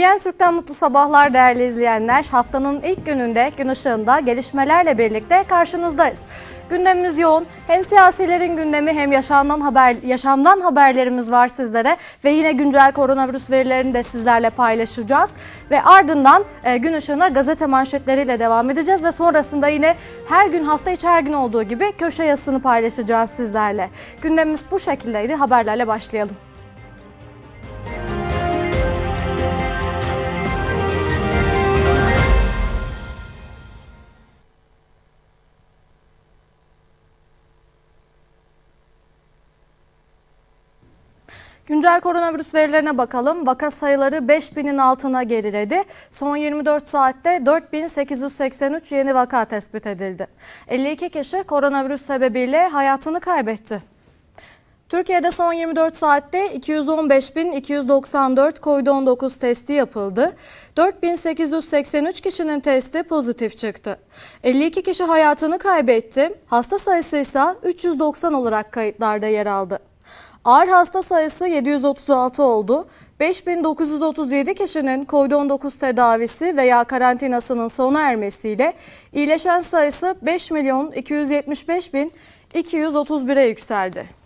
BN Türk'ten mutlu sabahlar değerli izleyenler. Haftanın ilk gününde gün ışığında gelişmelerle birlikte karşınızdayız. Gündemimiz yoğun. Hem siyasilerin gündemi hem yaşamdan haberlerimiz var sizlere. Ve yine güncel koronavirüs verilerini de sizlerle paylaşacağız. Ve ardından gün ışığına gazete manşetleriyle devam edeceğiz. Ve sonrasında yine her gün hafta içi her gün olduğu gibi köşe yazısını paylaşacağız sizlerle. Gündemimiz bu şekildeydi. Haberlerle başlayalım. Güncel koronavirüs verilerine bakalım. Vaka sayıları 5000'in altına geriledi. Son 24 saatte 4883 yeni vaka tespit edildi. 52 kişi koronavirüs sebebiyle hayatını kaybetti. Türkiye'de son 24 saatte 215.294 COVID-19 testi yapıldı. 4.883 kişinin testi pozitif çıktı. 52 kişi hayatını kaybetti. Hasta sayısı ise 390 olarak kayıtlarda yer aldı. Ağır hasta sayısı 736 oldu. 5.937 kişinin COVID-19 tedavisi veya karantinasının sona ermesiyle iyileşen sayısı 5.275.231'e yükseldi.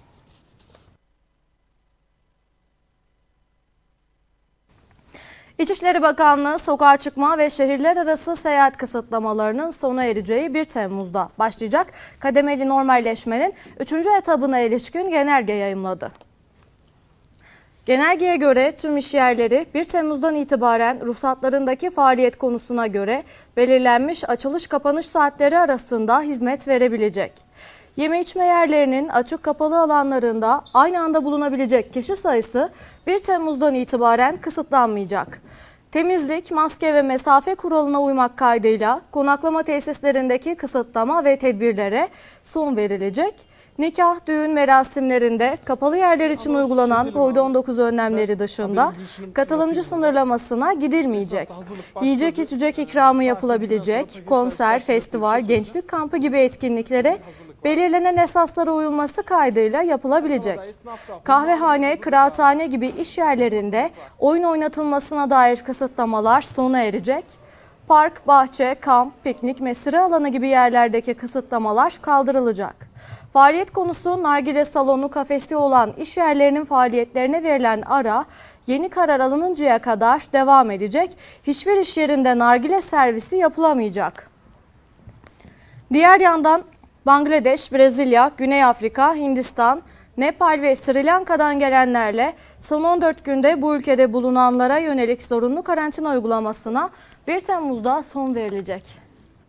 İçişleri Bakanlığı sokağa çıkma ve şehirler arası seyahat kısıtlamalarının sona ereceği 1 Temmuz'da başlayacak kademeli normalleşmenin 3. etabına ilişkin genelge yayımladı. Genelgeye göre tüm işyerleri 1 Temmuz'dan itibaren ruhsatlarındaki faaliyet konusuna göre belirlenmiş açılış kapanış saatleri arasında hizmet verebilecek. Yeme içme yerlerinin açık kapalı alanlarında aynı anda bulunabilecek kişi sayısı 1 Temmuz'dan itibaren kısıtlanmayacak. Temizlik, maske ve mesafe kuralına uymak kaydıyla konaklama tesislerindeki kısıtlama ve tedbirlere son verilecek. Nikah, düğün merasimlerinde kapalı yerler için uygulanan COVID-19 önlemleri dışında katılımcı sınırlamasına gidilmeyecek. Yiyecek içecek ikramı yapılabilecek, konser, festival, gençlik kampı gibi etkinliklere belirlenen esaslara uyulması kaydıyla yapılabilecek. Kahvehane, kıraathane gibi iş yerlerinde oyun oynatılmasına dair kısıtlamalar sona erecek. Park, bahçe, kamp, piknik, mesire alanı gibi yerlerdeki kısıtlamalar kaldırılacak. Faaliyet konusu nargile salonu, kafesi olan iş yerlerinin faaliyetlerine verilen ara yeni karar alınıncaya kadar devam edecek. Hiçbir iş yerinde nargile servisi yapılamayacak. Diğer yandan Bangladeş, Brezilya, Güney Afrika, Hindistan, Nepal ve Sri Lanka'dan gelenlerle son 14 günde bu ülkede bulunanlara yönelik zorunlu karantina uygulamasına 1 Temmuz'da son verilecek.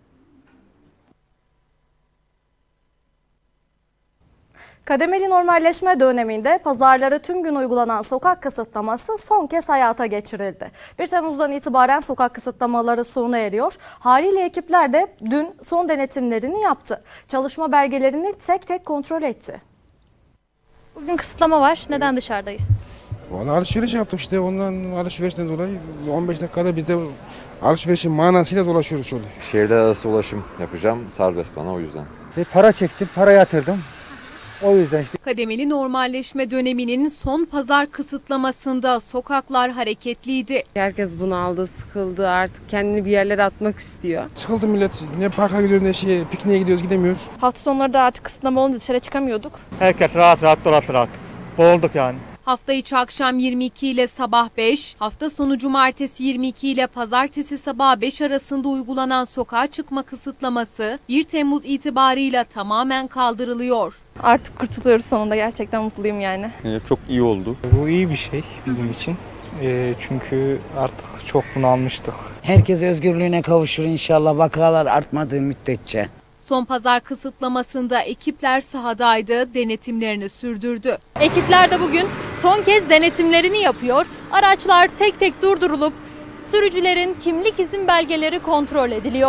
Kademeli normalleşme döneminde pazarlara tüm gün uygulanan sokak kısıtlaması son kez hayata geçirildi. 1 Temmuz'dan itibaren sokak kısıtlamaları sona eriyor. Haliyle ekipler de dün son denetimlerini yaptı. Çalışma belgelerini tek tek kontrol etti. Bugün kısıtlama var. Neden dışarıdayız? Vallahi alışveriş yaptık işte, ondan alışverişten dolayı 15 dakikada biz de alışverişin manasıyla dolaşıyoruz şöyle. Şehirler arası ulaşım yapacağım, serbest bana o yüzden. Para çektim, para yatırdım. O yüzden işte. Kademeli normalleşme döneminin son pazar kısıtlamasında sokaklar hareketliydi. Herkes bunu aldı, sıkıldı, artık kendini bir yerlere atmak istiyor. Sıkıldı millet, ne parka gidiyoruz ne pikniğe gidiyoruz, gidemiyoruz. Hafta sonları da artık kısıtlama olunca dışarı çıkamıyorduk. Herkes rahat dolaşarak boğulduk yani. Hafta içi akşam 22 ile sabah 5, hafta sonu cumartesi 22 ile pazartesi sabah 5 arasında uygulanan sokağa çıkma kısıtlaması 1 Temmuz itibarıyla tamamen kaldırılıyor. Artık kurtuluyoruz sonunda, gerçekten mutluyum yani. Çok iyi oldu. Bu iyi bir şey bizim için. Çünkü artık çok bunalmıştık. Herkes özgürlüğüne kavuşur inşallah, vakalar artmadığı müddetçe. Son pazar kısıtlamasında ekipler sahadaydı, denetimlerini sürdürdü. Ekipler de bugün son kez denetimlerini yapıyor. Araçlar tek tek durdurulup sürücülerin kimlik izin belgeleri kontrol ediliyor.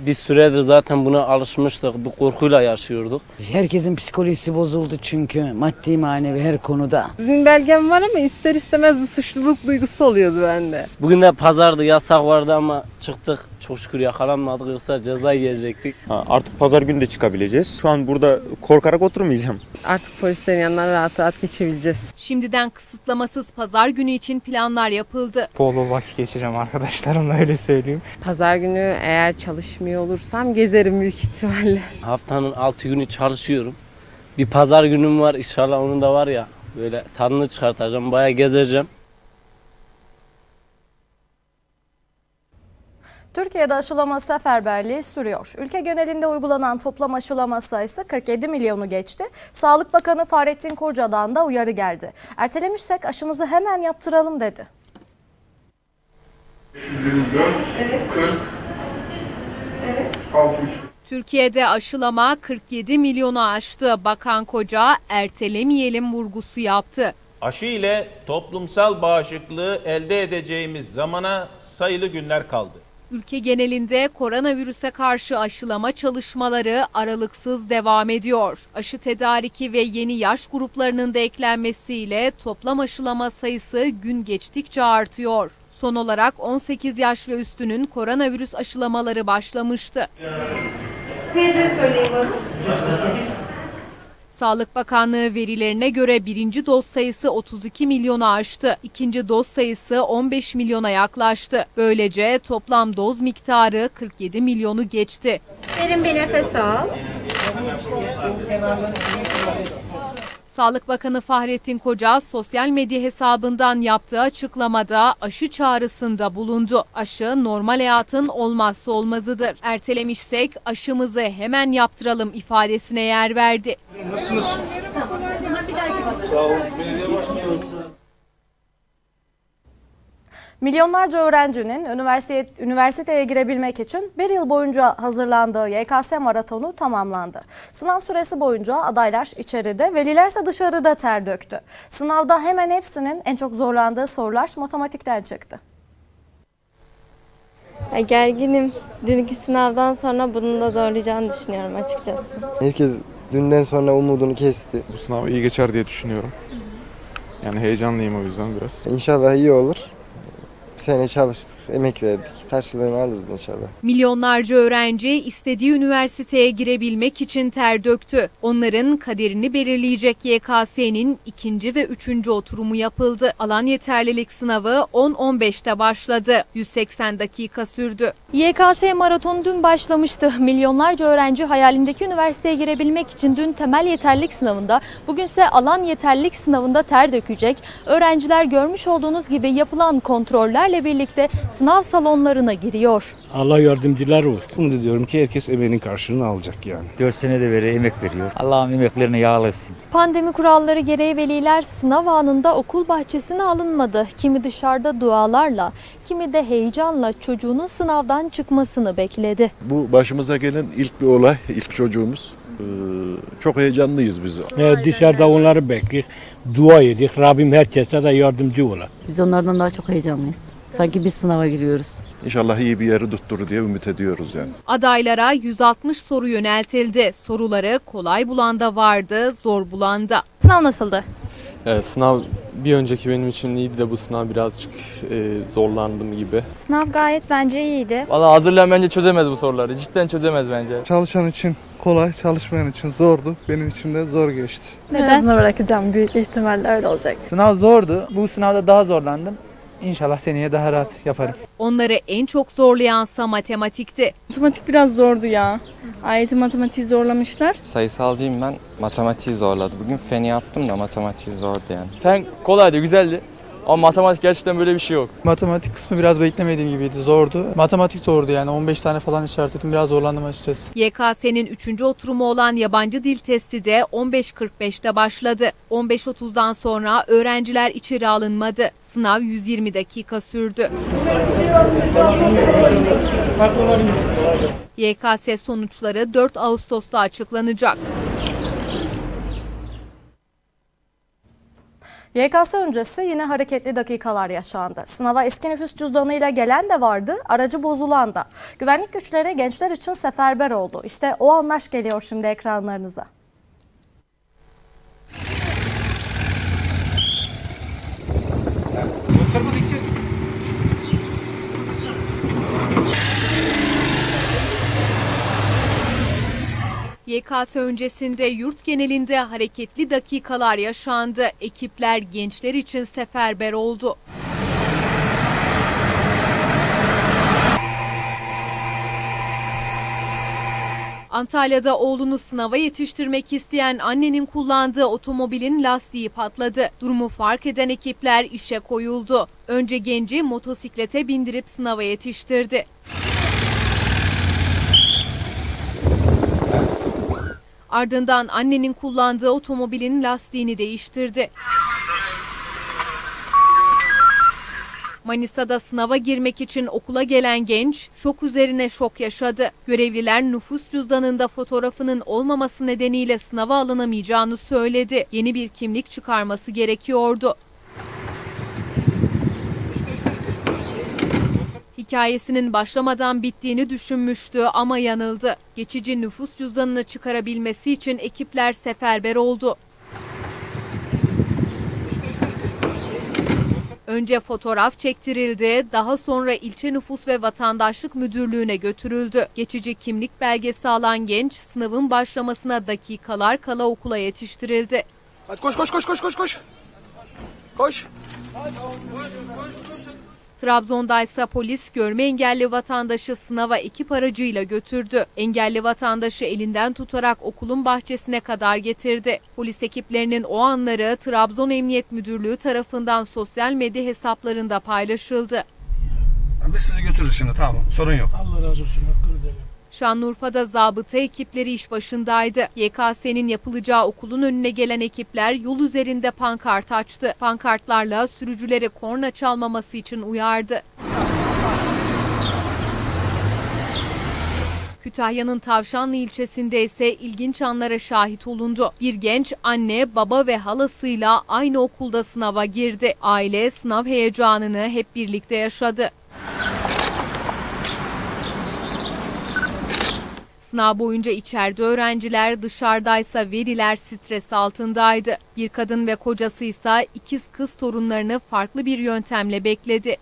Bir süredir zaten buna alışmıştık. Bu korkuyla yaşıyorduk. Herkesin psikolojisi bozuldu çünkü maddi manevi her konuda. İzin belgem var ama ister istemez bir suçluluk duygusu oluyordu bende. Bugün de pazardı, yasak vardı ama çıktık. Çok şükür yakalanmadık, yoksa ceza yiyecektik. Artık pazar günü de çıkabileceğiz. Şu an burada korkarak oturmayacağım. Artık polislerin yanından rahat rahat geçebileceğiz. Şimdiden kısıtlamasız pazar günü için planlar yapıldı. Bol bol vakit geçireceğim arkadaşlarımla, öyle söyleyeyim. Pazar günü eğer çalışmıyor olursam gezerim büyük ihtimalle. Haftanın 6 günü çalışıyorum. Bir pazar günüm var, inşallah onun da var ya. Böyle tadını çıkartacağım, bayağı gezeceğim. Türkiye'de aşılama seferberliği sürüyor. Ülke genelinde uygulanan toplam aşılama sayısı 47 milyonu geçti. Sağlık Bakanı Fahrettin Koca'dan da uyarı geldi. Ertelemişsek aşımızı hemen yaptıralım dedi. 600. Türkiye'de aşılama 47 milyonu aştı. Bakan Koca ertelemeyelim vurgusu yaptı. Aşı ile toplumsal bağışıklığı elde edeceğimiz zamana sayılı günler kaldı. Ülke genelinde koronavirüse karşı aşılama çalışmaları aralıksız devam ediyor. Aşı tedariki ve yeni yaş gruplarının da eklenmesiyle toplam aşılama sayısı gün geçtikçe artıyor. Son olarak 18 yaş ve üstünün koronavirüs aşılamaları başlamıştı. Sağlık Bakanlığı verilerine göre birinci doz sayısı 32 milyonu aştı. İkinci doz sayısı 15 milyona yaklaştı. Böylece toplam doz miktarı 47 milyonu geçti. Derin bir nefes al. Sağlık Bakanı Fahrettin Koca sosyal medya hesabından yaptığı açıklamada aşı çağrısında bulundu. Aşı normal hayatın olmazsa olmazıdır. Ertelemişsek aşımızı hemen yaptıralım ifadesine yer verdi. Nasılsınız? Sağ olun. Milyonlarca öğrencinin üniversiteye girebilmek için bir yıl boyunca hazırlandığı YKS maratonu tamamlandı. Sınav süresi boyunca adaylar içeride, velilerse dışarıda ter döktü. Sınavda hemen hepsinin en çok zorlandığı sorular matematikten çıktı. Gerginim. Dünkü sınavdan sonra bunu da zorlayacağını düşünüyorum açıkçası. Herkes dünden sonra umudunu kesti. Bu sınav iyi geçer diye düşünüyorum. Yani heyecanlıyım o yüzden biraz. İnşallah iyi olur. Bir sene çalıştık, emek verdik. Karşılığını alırız inşallah. Milyonlarca öğrenci istediği üniversiteye girebilmek için ter döktü. Onların kaderini belirleyecek YKS'nin 2. ve 3. oturumu yapıldı. Alan yeterlilik sınavı 10.15'te başladı. 180 dakika sürdü. YKS maratonu dün başlamıştı. Milyonlarca öğrenci hayalindeki üniversiteye girebilmek için dün temel yeterlilik sınavında, bugünse alan yeterlilik sınavında ter dökecek. Öğrenciler görmüş olduğunuz gibi yapılan kontrollerle birlikte sınav salonlarına giriyor. Allah yardımcılar olsun. Umut ediyorum ki herkes emeğinin karşılığını alacak yani. 4 senede beri emek veriyor. Allah'ım emeklerini yağlasın. Pandemi kuralları gereği veliler sınav anında okul bahçesine alınmadı. Kimi dışarıda dualarla, kimi de heyecanla çocuğunun sınavdan çıkmasını bekledi. Bu başımıza gelen ilk bir olay, ilk çocuğumuz. Çok heyecanlıyız biz. Dışarıda onları bekliyoruz. Dua ediyoruz. Rabbim herkese de yardımcı ola. Biz onlardan daha çok heyecanlıyız. Sanki biz sınava giriyoruz. İnşallah iyi bir yeri tutturur diye ümit ediyoruz yani. Adaylara 160 soru yöneltildi. Soruları kolay bulan da vardı, zor bulan da. Sınav nasıldı? Sınav bir önceki benim için iyiydi de bu sınav birazcık zorlandım gibi. Sınav gayet bence iyiydi. Valla hazırlayan bence çözemez bu soruları. Cidden çözemez bence. Çalışan için kolay, çalışmayan için zordu. Benim için de zor geçti. Neden? Bırakacağım. Büyük ihtimalle öyle olacak. Sınav zordu. Bu sınavda daha zorlandım. İnşallah seneye daha rahat yaparım. Onları en çok zorlayansa matematikti. Matematik biraz zordu ya. AYT matematiği zorlamışlar. Sayısalcıyım ben. Matematiği zorladı. Bugün feni yaptım da matematiği zordu yani. Fen kolaydı, güzeldi. Ama matematik gerçekten böyle bir şey yok. Matematik kısmı biraz beklemediğim gibiydi. Zordu. Matematik zordu yani. 15 tane falan işaretledim. Biraz zorlandım açıkçası. YKS'nin 3. oturumu olan yabancı dil testi de 15.45'te başladı. 15.30'dan sonra öğrenciler içeri alınmadı. Sınav 120 dakika sürdü. YKS sonuçları 4 Ağustos'ta açıklanacak. YKS öncesi yine hareketli dakikalar yaşandı. Sınava eski nüfus cüzdanıyla gelen de vardı, aracı bozulan da. Güvenlik güçleri gençler için seferber oldu. İşte o anlar geliyor şimdi ekranlarınıza. YKS öncesinde yurt genelinde hareketli dakikalar yaşandı. Ekipler gençler için seferber oldu. Antalya'da oğlunu sınava yetiştirmek isteyen annenin kullandığı otomobilin lastiği patladı. Durumu fark eden ekipler işe koyuldu. Önce genci motosiklete bindirip sınava yetiştirdi. Ardından annenin kullandığı otomobilin lastiğini değiştirdi. Manisa'da sınava girmek için okula gelen genç şok üzerine şok yaşadı. Görevliler nüfus cüzdanında fotoğrafının olmaması nedeniyle sınava alınamayacağını söyledi. Yeni bir kimlik çıkarması gerekiyordu. Hikayesinin başlamadan bittiğini düşünmüştü ama yanıldı. Geçici nüfus cüzdanını çıkarabilmesi için ekipler seferber oldu. Önce fotoğraf çektirildi, daha sonra ilçe nüfus ve vatandaşlık müdürlüğüne götürüldü. Geçici kimlik belgesi alan genç sınavın başlamasına dakikalar kala okula yetiştirildi. Hadi koş koş koş koş koş koş. Koş. Trabzon'daysa polis görme engelli vatandaşı sınava ekip aracıyla götürdü. Engelli vatandaşı elinden tutarak okulun bahçesine kadar getirdi. Polis ekiplerinin o anları Trabzon Emniyet Müdürlüğü tarafından sosyal medya hesaplarında paylaşıldı. Biz sizi götürürüz şimdi, tamam, sorun yok. Allah razı olsun. Şanlıurfa'da zabıta ekipleri iş başındaydı. YKS'nin yapılacağı okulun önüne gelen ekipler yol üzerinde pankart açtı. Pankartlarla sürücülere korna çalmaması için uyardı. Kütahya'nın Tavşanlı ilçesinde ise ilginç anlara şahit olundu. Bir genç anne, baba ve halasıyla aynı okulda sınava girdi. Aile sınav heyecanını hep birlikte yaşadı. Sınav boyunca içeride öğrenciler, dışarıdaysa veliler stres altındaydı. Bir kadın ve kocası ise ikiz kız torunlarını farklı bir yöntemle bekledi.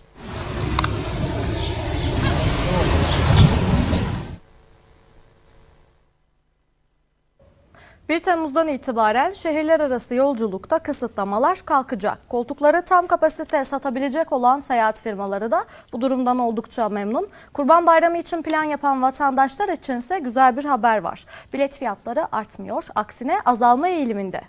Bir Temmuz'dan itibaren şehirler arası yolculukta kısıtlamalar kalkacak. Koltukları tam kapasite satabilecek olan seyahat firmaları da bu durumdan oldukça memnun. Kurban Bayramı için plan yapan vatandaşlar içinse güzel bir haber var. Bilet fiyatları artmıyor, aksine azalma eğiliminde.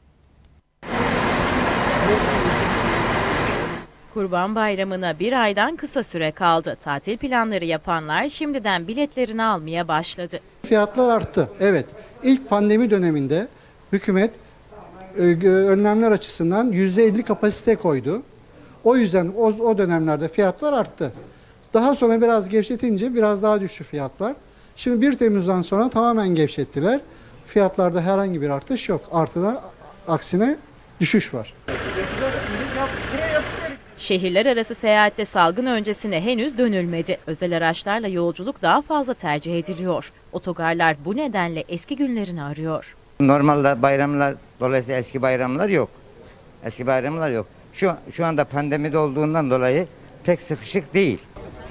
Kurban Bayramı'na bir aydan kısa süre kaldı. Tatil planları yapanlar şimdiden biletlerini almaya başladı. Fiyatlar arttı. Evet. İlk pandemi döneminde hükümet önlemler açısından %50 kapasite koydu. O yüzden o dönemlerde fiyatlar arttı. Daha sonra biraz gevşetince biraz daha düştü fiyatlar. Şimdi 1 Temmuz'dan sonra tamamen gevşettiler. Fiyatlarda herhangi bir artış yok. Aksine düşüş var. Şehirler arası seyahatte salgın öncesine henüz dönülmedi. Özel araçlarla yolculuk daha fazla tercih ediliyor. Otogarlar bu nedenle eski günlerini arıyor. Normalde bayramlar dolayısıyla eski bayramlar yok. Eski bayramlar yok. Şu anda pandemide olduğundan dolayı pek sıkışık değil.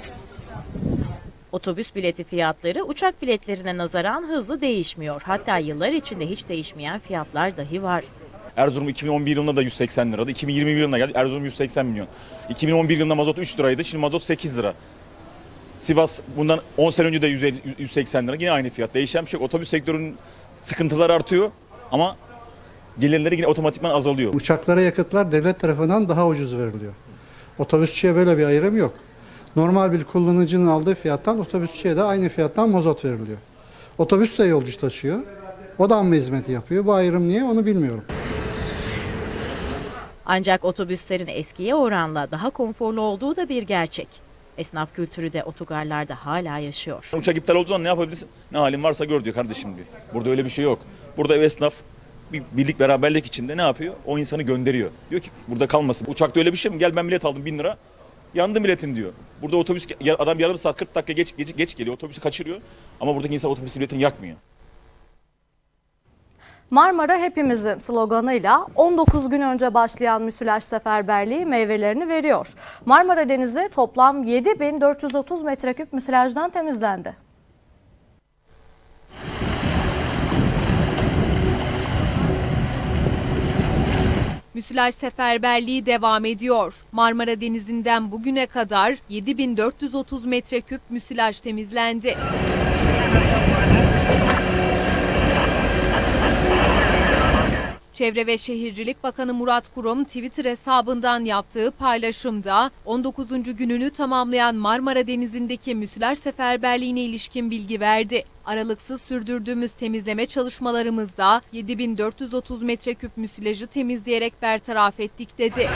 Otobüs bileti fiyatları uçak biletlerine nazaran hızlı değişmiyor. Hatta yıllar içinde hiç değişmeyen fiyatlar dahi var. Erzurum 2011 yılında da 180 liraydı. 2021 yılına geldi. Erzurum 180 milyon. 2011 yılında mazot 3 liraydı. Şimdi mazot 8 lira. Sivas bundan 10 sene önce de 180 lira. Yine aynı fiyat. Değişen bir şey yok. Otobüs sektörünün sıkıntıları artıyor ama gelirleri yine otomatikman azalıyor. Uçaklara yakıtlar devlet tarafından daha ucuz veriliyor. Otobüsçüye böyle bir ayrım yok. Normal bir kullanıcının aldığı fiyattan otobüsçüye de aynı fiyattan mazot veriliyor. Otobüs de yolcu taşıyor. O da amma hizmeti yapıyor. Bu ayrım niye onu bilmiyorum. Ancak otobüslerin eskiye oranla daha konforlu olduğu da bir gerçek. Esnaf kültürü de otogarlarda hala yaşıyor. Uçak iptal olduğu zaman ne yapabilirsin? Ne halin varsa gör diyor kardeşim diyor. Burada öyle bir şey yok. Burada esnaf bir birlik beraberlik içinde ne yapıyor? O insanı gönderiyor. Diyor ki burada kalmasın. Uçakta öyle bir şey mi? Gel ben bilet aldım 1000 lira. Yandı milletin diyor. Burada otobüs adam yarım saat 40 dakika geç geliyor. Otobüsü kaçırıyor. Ama buradaki insan otobüs biletini yakmıyor. Marmara hepimizin sloganıyla 19 gün önce başlayan müsilaj seferberliği meyvelerini veriyor. Marmara Denizi toplam 7.430 metreküp müsilajdan temizlendi. Müsilaj seferberliği devam ediyor. Marmara Denizi'nden bugüne kadar 7.430 metreküp müsilaj temizlendi. Çevre ve Şehircilik Bakanı Murat Kurum Twitter hesabından yaptığı paylaşımda 19. gününü tamamlayan Marmara Denizi'ndeki müsilaj seferberliğine ilişkin bilgi verdi. Aralıksız sürdürdüğümüz temizleme çalışmalarımızda 7.430 metreküp müsilajı temizleyerek bertaraf ettik dedi.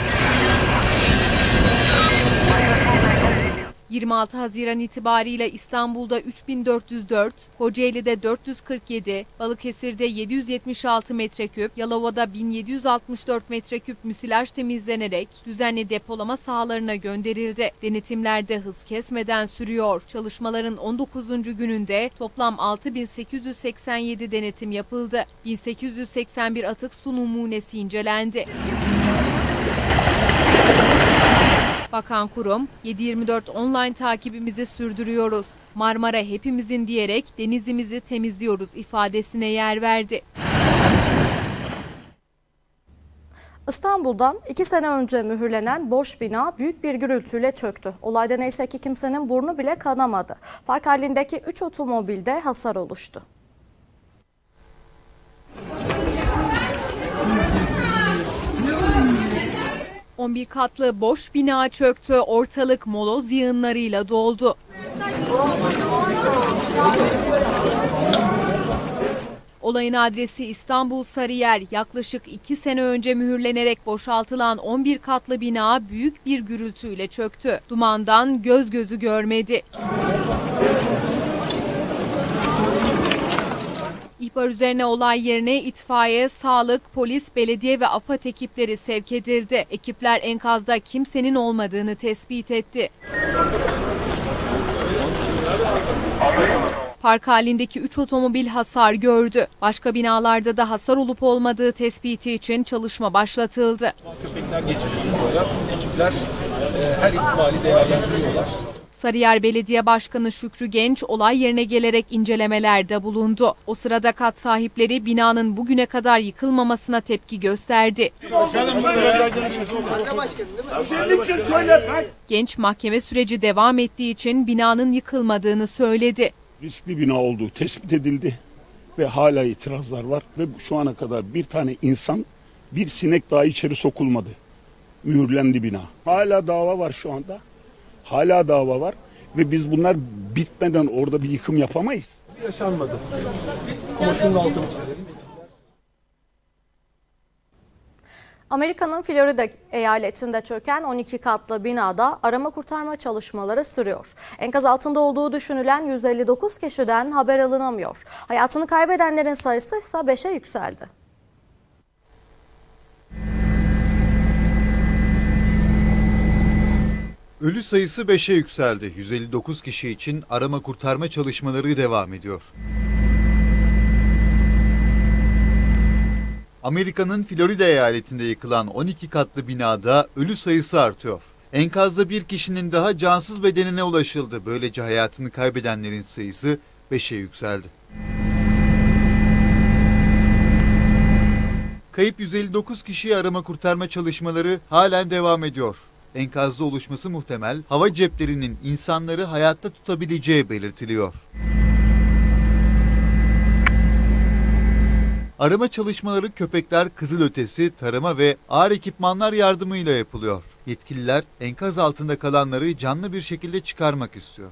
26 Haziran itibariyle İstanbul'da 3404, Kocaeli'de 447, Balıkesir'de 776 metreküp, Yalova'da 1764 metreküp müsilaj temizlenerek düzenli depolama sahalarına gönderildi. Denetimlerde hız kesmeden sürüyor. Çalışmaların 19. gününde toplam 6887 denetim yapıldı. 1881 atık su numunesi incelendi. Bakan Kurum, 7/24 online takibimizi sürdürüyoruz. Marmara hepimizin diyerek denizimizi temizliyoruz ifadesine yer verdi. İstanbul'dan 2 sene önce mühürlenen boş bina büyük bir gürültüyle çöktü. Olayda neyse ki kimsenin burnu bile kanamadı. Park halindeki 3 otomobilde hasar oluştu. ...11 katlı boş bina çöktü, ortalık moloz yığınlarıyla doldu. Olayın adresi İstanbul Sarıyer. Yaklaşık 2 sene önce mühürlenerek boşaltılan 11 katlı bina büyük bir gürültüyle çöktü. Dumandan göz gözü görmedi. İhbar üzerine olay yerine itfaiye, sağlık, polis, belediye ve AFAD ekipleri sevk edildi. Ekipler enkazda kimsenin olmadığını tespit etti. Park halindeki 3 otomobil hasar gördü. Başka binalarda da hasar olup olmadığı tespiti için çalışma başlatıldı. Köpekler getiriliyor. Ekipler her ihtimali değerlendiriyorlar. Sarıyer Belediye Başkanı Şükrü Genç olay yerine gelerek incelemelerde bulundu. O sırada kat sahipleri binanın bugüne kadar yıkılmamasına tepki gösterdi. Genç mahkeme süreci devam ettiği için binanın yıkılmadığını söyledi. Riskli bina olduğu tespit edildi ve hala itirazlar var ve şu ana kadar bir tane insan, bir sinek daha içeri sokulmadı. Mühürlendi bina. Hala dava var şu anda. Hala dava var ve biz bunlar bitmeden orada bir yıkım yapamayız. Yaşanmadı. Ama şunun altını çizelim. Amerika'nın Florida eyaletinde çöken 12 katlı binada arama kurtarma çalışmaları sürüyor. Enkaz altında olduğu düşünülen 159 kişiden haber alınamıyor. Hayatını kaybedenlerin sayısı ise 5'e yükseldi. Ölü sayısı 5'e yükseldi. 159 kişi için arama kurtarma çalışmaları devam ediyor. Amerika'nın Florida eyaletinde yıkılan 12 katlı binada ölü sayısı artıyor. Enkazda bir kişinin daha cansız bedenine ulaşıldı. Böylece hayatını kaybedenlerin sayısı 5'e yükseldi. Kayıp 159 kişiyi arama kurtarma çalışmaları halen devam ediyor. Enkazda oluşması muhtemel hava ceplerinin insanları hayatta tutabileceği belirtiliyor. Arama çalışmaları köpekler, kızılötesi, tarama ve ağır ekipmanlar yardımıyla yapılıyor. Yetkililer enkaz altında kalanları canlı bir şekilde çıkarmak istiyor.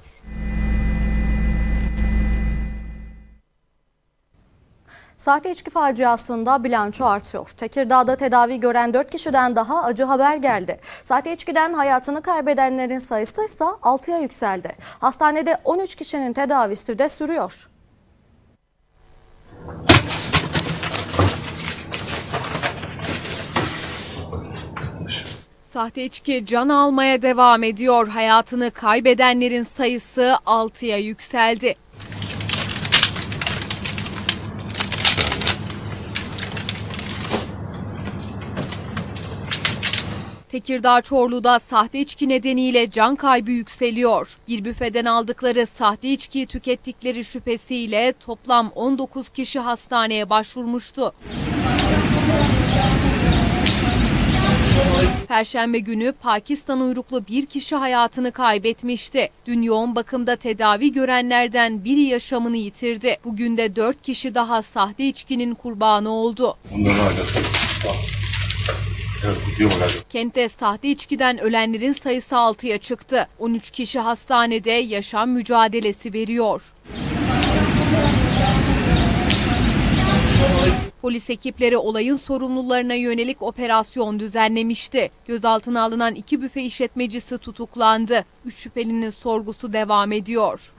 Sahte içki faciasında bilanço artıyor. Tekirdağ'da tedavi gören 4 kişiden daha acı haber geldi. Sahte içkiden hayatını kaybedenlerin sayısı ise 6'ya yükseldi. Hastanede 13 kişinin tedavisi de sürüyor. Sahte içki can almaya devam ediyor. Hayatını kaybedenlerin sayısı 6'ya yükseldi. Tekirdağ Çorlu'da sahte içki nedeniyle can kaybı yükseliyor. Bir büfeden aldıkları sahte içkiyi tükettikleri şüphesiyle toplam 19 kişi hastaneye başvurmuştu. Perşembe günü Pakistan uyruklu bir kişi hayatını kaybetmişti. Dün yoğun bakımda tedavi görenlerden biri yaşamını yitirdi. Bugün de 4 kişi daha sahte içkinin kurbanı oldu. Kentte sahte içkiden ölenlerin sayısı 6'ya çıktı. 13 kişi hastanede yaşam mücadelesi veriyor. Polis ekipleri olayın sorumlularına yönelik operasyon düzenlemişti. Gözaltına alınan 2 büfe işletmecisi tutuklandı. 3 şüphelinin sorgusu devam ediyor.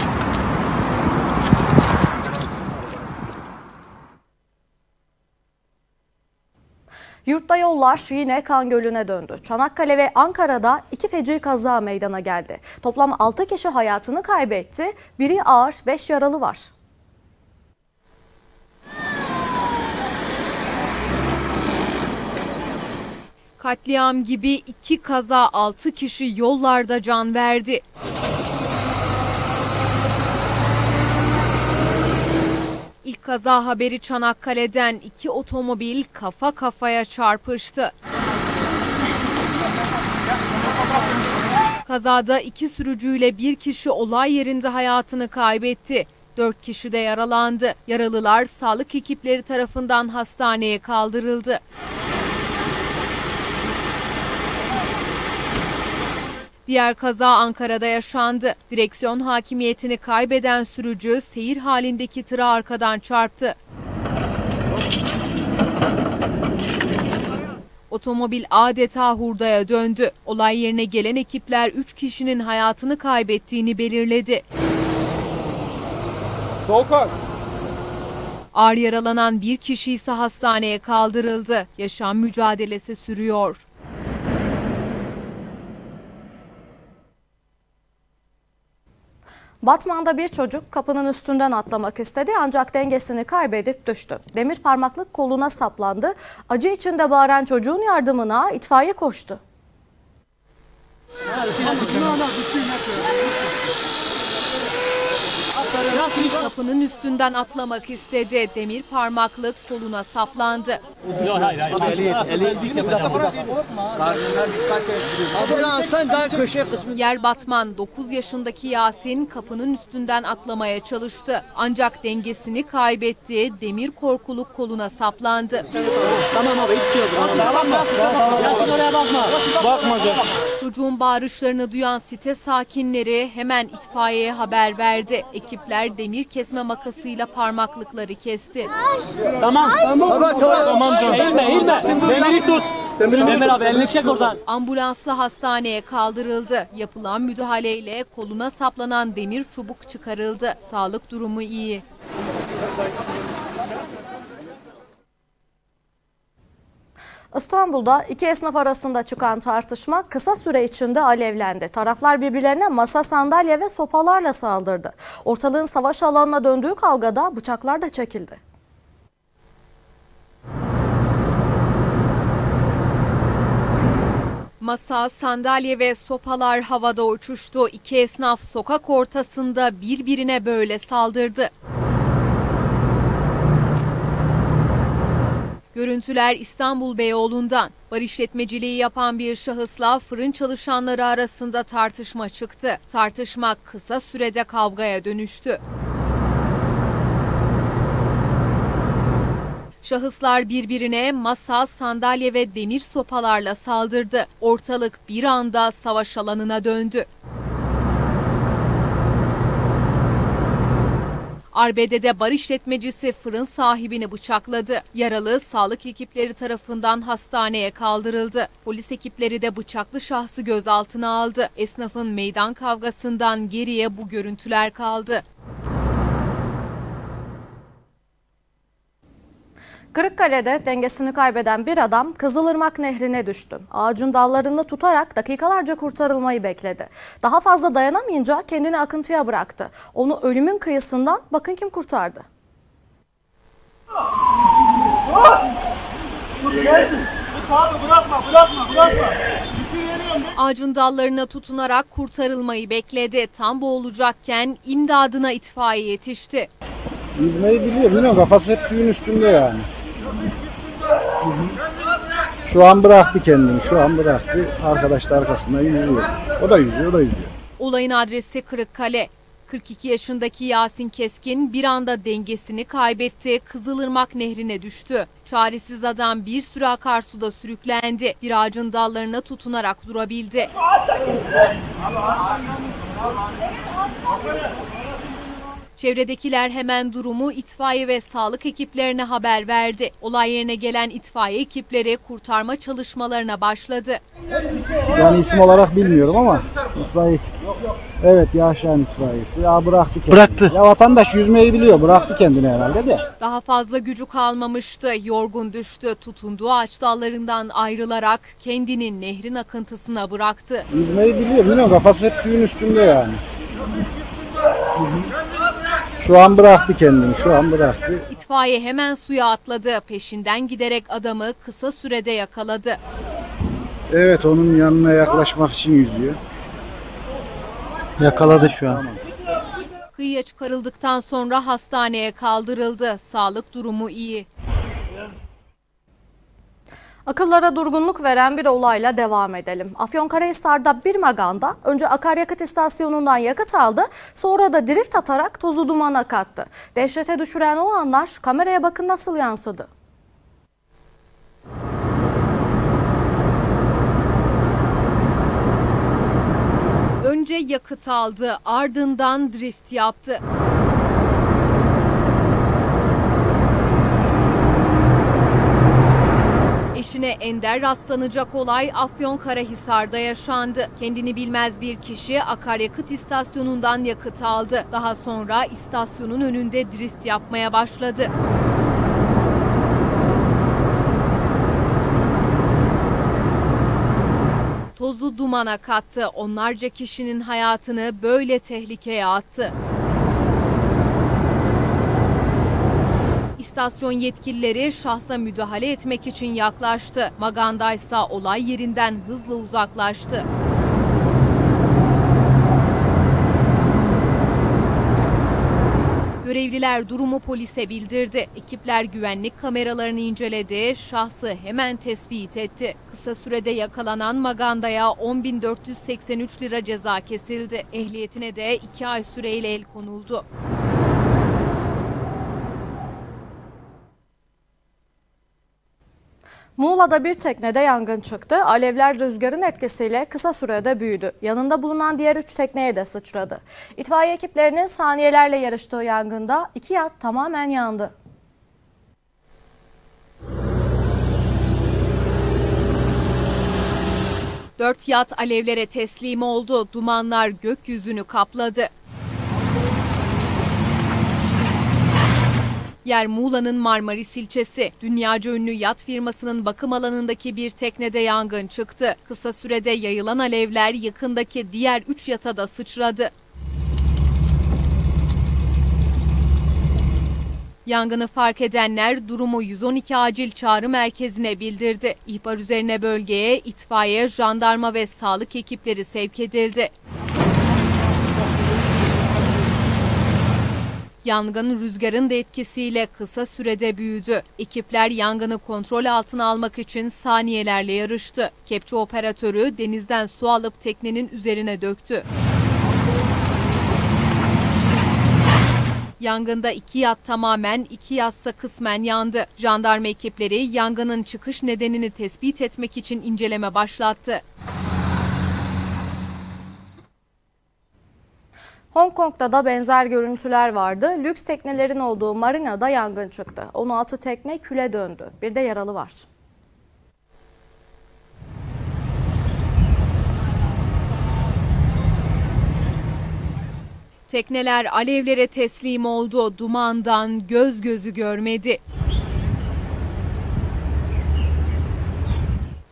Yurtta yollar yine kan gölüne döndü. Çanakkale ve Ankara'da 2 feci kaza meydana geldi. Toplam 6 kişi hayatını kaybetti. Biri ağır, 5 yaralı var. Katliam gibi 2 kaza 6 kişi yollarda can verdi. İlk kaza haberi Çanakkale'den 2 otomobil kafa kafaya çarpıştı. Kazada 2 sürücüyle 1 kişi olay yerinde hayatını kaybetti. 4 kişi de yaralandı. Yaralılar sağlık ekipleri tarafından hastaneye kaldırıldı. Diğer kaza Ankara'da yaşandı. Direksiyon hakimiyetini kaybeden sürücü seyir halindeki tıra arkadan çarptı. Otomobil adeta hurdaya döndü. Olay yerine gelen ekipler 3 kişinin hayatını kaybettiğini belirledi. Ağır yaralanan 1 kişi ise hastaneye kaldırıldı. Yaşam mücadelesi sürüyor. Batman'da bir çocuk kapının üstünden atlamak istedi ancak dengesini kaybedip düştü. Demir parmaklık koluna saplandı. Acı içinde bağıran çocuğun yardımına itfaiye koştu. Kapının üstünden atlamak istedi. Demir parmaklık koluna saplandı. Yer Batman, 9 yaşındaki Yasin kapının üstünden atlamaya çalıştı. Ancak dengesini kaybetti. Demir korkuluk koluna saplandı. Tamam abi, hiçbir şey yok. Yasin oraya bakma. Bakma canım. Çocuğun bağırışlarını duyan site sakinleri hemen itfaiyeye haber verdi. Ekipler demir kesme makasıyla parmaklıkları kesti. Tamam. Tamam canım. Eğilme. Demiri tut. Demir abi elini çek oradan. Ambulansla hastaneye kaldırıldı. Yapılan müdahaleyle koluna saplanan demir çubuk çıkarıldı. Sağlık durumu iyi. İstanbul'da 2 esnaf arasında çıkan tartışma kısa süre içinde alevlendi. Taraflar birbirlerine masa, sandalye ve sopalarla saldırdı. Ortalığın savaş alanına döndüğü kavgada bıçaklar da çekildi. Masa, sandalye ve sopalar havada uçuştu. 2 esnaf sokak ortasında birbirine böyle saldırdı. Görüntüler İstanbul Beyoğlu'ndan. Bar işletmeciliği yapan bir şahısla fırın çalışanları arasında tartışma çıktı. Tartışma kısa sürede kavgaya dönüştü. Şahıslar birbirine masa, sandalye ve demir sopalarla saldırdı. Ortalık bir anda savaş alanına döndü. Arbede'de bar işletmecisi fırın sahibini bıçakladı. Yaralı sağlık ekipleri tarafından hastaneye kaldırıldı. Polis ekipleri de bıçaklı şahsı gözaltına aldı. Esnafın meydan kavgasından geriye bu görüntüler kaldı. Kırıkkale'de dengesini kaybeden bir adam Kızılırmak Nehri'ne düştü. Ağacın dallarını tutarak dakikalarca kurtarılmayı bekledi. Daha fazla dayanamayınca kendini akıntıya bıraktı. Onu ölümün kıyısından bakın kim kurtardı. Bırakma. Ağacın dallarına tutunarak kurtarılmayı bekledi. Tam boğulacakken imdadına itfaiye yetişti. Yüzmeyi biliyor. Bilmiyorum, kafası hep suyun üstünde yani. Şu an bıraktı kendini. Şu an bıraktı. Arkadaş da arkasından yüzüyor. O da yüzüyor. Olayın adresi Kırıkkale. 42 yaşındaki Yasin Keskin bir anda dengesini kaybetti. Kızılırmak Nehri'ne düştü. Çaresiz adam bir süre akarsuda sürüklendi. Bir ağacın dallarına tutunarak durabildi. Çevredekiler hemen durumu itfaiye ve sağlık ekiplerine haber verdi. Olay yerine gelen itfaiye ekipleri kurtarma çalışmalarına başladı. Yani isim olarak bilmiyorum ama itfaiye. Evet, Yaşayan itfaiyesi. Ya bıraktı kendini. Bıraktı. Ya vatandaş yüzmeyi biliyor. Bıraktı kendini herhalde de. Daha fazla gücü kalmamıştı. Yorgun düştü. Tutunduğu ağaç dallarından ayrılarak kendini nehrin akıntısına bıraktı. Yüzmeyi biliyor. Bilmiyorum, kafası hep suyun üstünde yani. Şu an bıraktı kendini. İtfaiye hemen suya atladı. Peşinden giderek adamı kısa sürede yakaladı. Evet, onun yanına yaklaşmak için yüzüyor. Yakaladı şu an. Kıyıya çıkarıldıktan sonra hastaneye kaldırıldı. Sağlık durumu iyi. Akıllara durgunluk veren bir olayla devam edelim. Afyonkarahisar'da bir maganda önce akaryakıt istasyonundan yakıt aldı, sonra da drift atarak tozu dumana kattı. Dehşete düşüren o anlar kameraya bakın nasıl yansıdı. Önce yakıt aldı, ardından drift yaptı. Eşine ender rastlanacak olay Afyonkarahisar'da yaşandı. Kendini bilmez bir kişi akaryakıt istasyonundan yakıt aldı. Daha sonra istasyonun önünde drift yapmaya başladı. Tozu dumana kattı. Onlarca kişinin hayatını böyle tehlikeye attı. İstasyon yetkilileri şahsa müdahale etmek için yaklaştı. Maganda ise olay yerinden hızla uzaklaştı. Görevliler durumu polise bildirdi. Ekipler güvenlik kameralarını inceledi. Şahsı hemen tespit etti. Kısa sürede yakalanan Maganda'ya 10.483 lira ceza kesildi. Ehliyetine de 2 ay süreyle el konuldu. Muğla'da bir teknede yangın çıktı. Alevler rüzgarın etkisiyle kısa sürede büyüdü. Yanında bulunan diğer 3 tekneye de sıçradı. İtfaiye ekiplerinin saniyelerle yarıştığı yangında 2 yat tamamen yandı. Dört yat alevlere teslim oldu. Dumanlar gökyüzünü kapladı. Yer Muğla'nın Marmaris ilçesi. Dünyaca ünlü yat firmasının bakım alanındaki bir teknede yangın çıktı. Kısa sürede yayılan alevler yakındaki diğer 3 yata da sıçradı. Yangını fark edenler durumu 112 acil çağrı merkezine bildirdi. İhbar üzerine bölgeye itfaiye, jandarma ve sağlık ekipleri sevk edildi. Yangın rüzgarın da etkisiyle kısa sürede büyüdü. Ekipler yangını kontrol altına almak için saniyelerle yarıştı. Kepçe operatörü denizden su alıp teknenin üzerine döktü. Yangında 2 yat tamamen, 2 yatsa kısmen yandı. Jandarma ekipleri yangının çıkış nedenini tespit etmek için inceleme başlattı. Hong Kong'da da benzer görüntüler vardı. Lüks teknelerin olduğu marinada yangın çıktı. 16 tekne küle döndü. Bir de yaralı var. Tekneler alevlere teslim oldu. Dumandan göz gözü görmedi.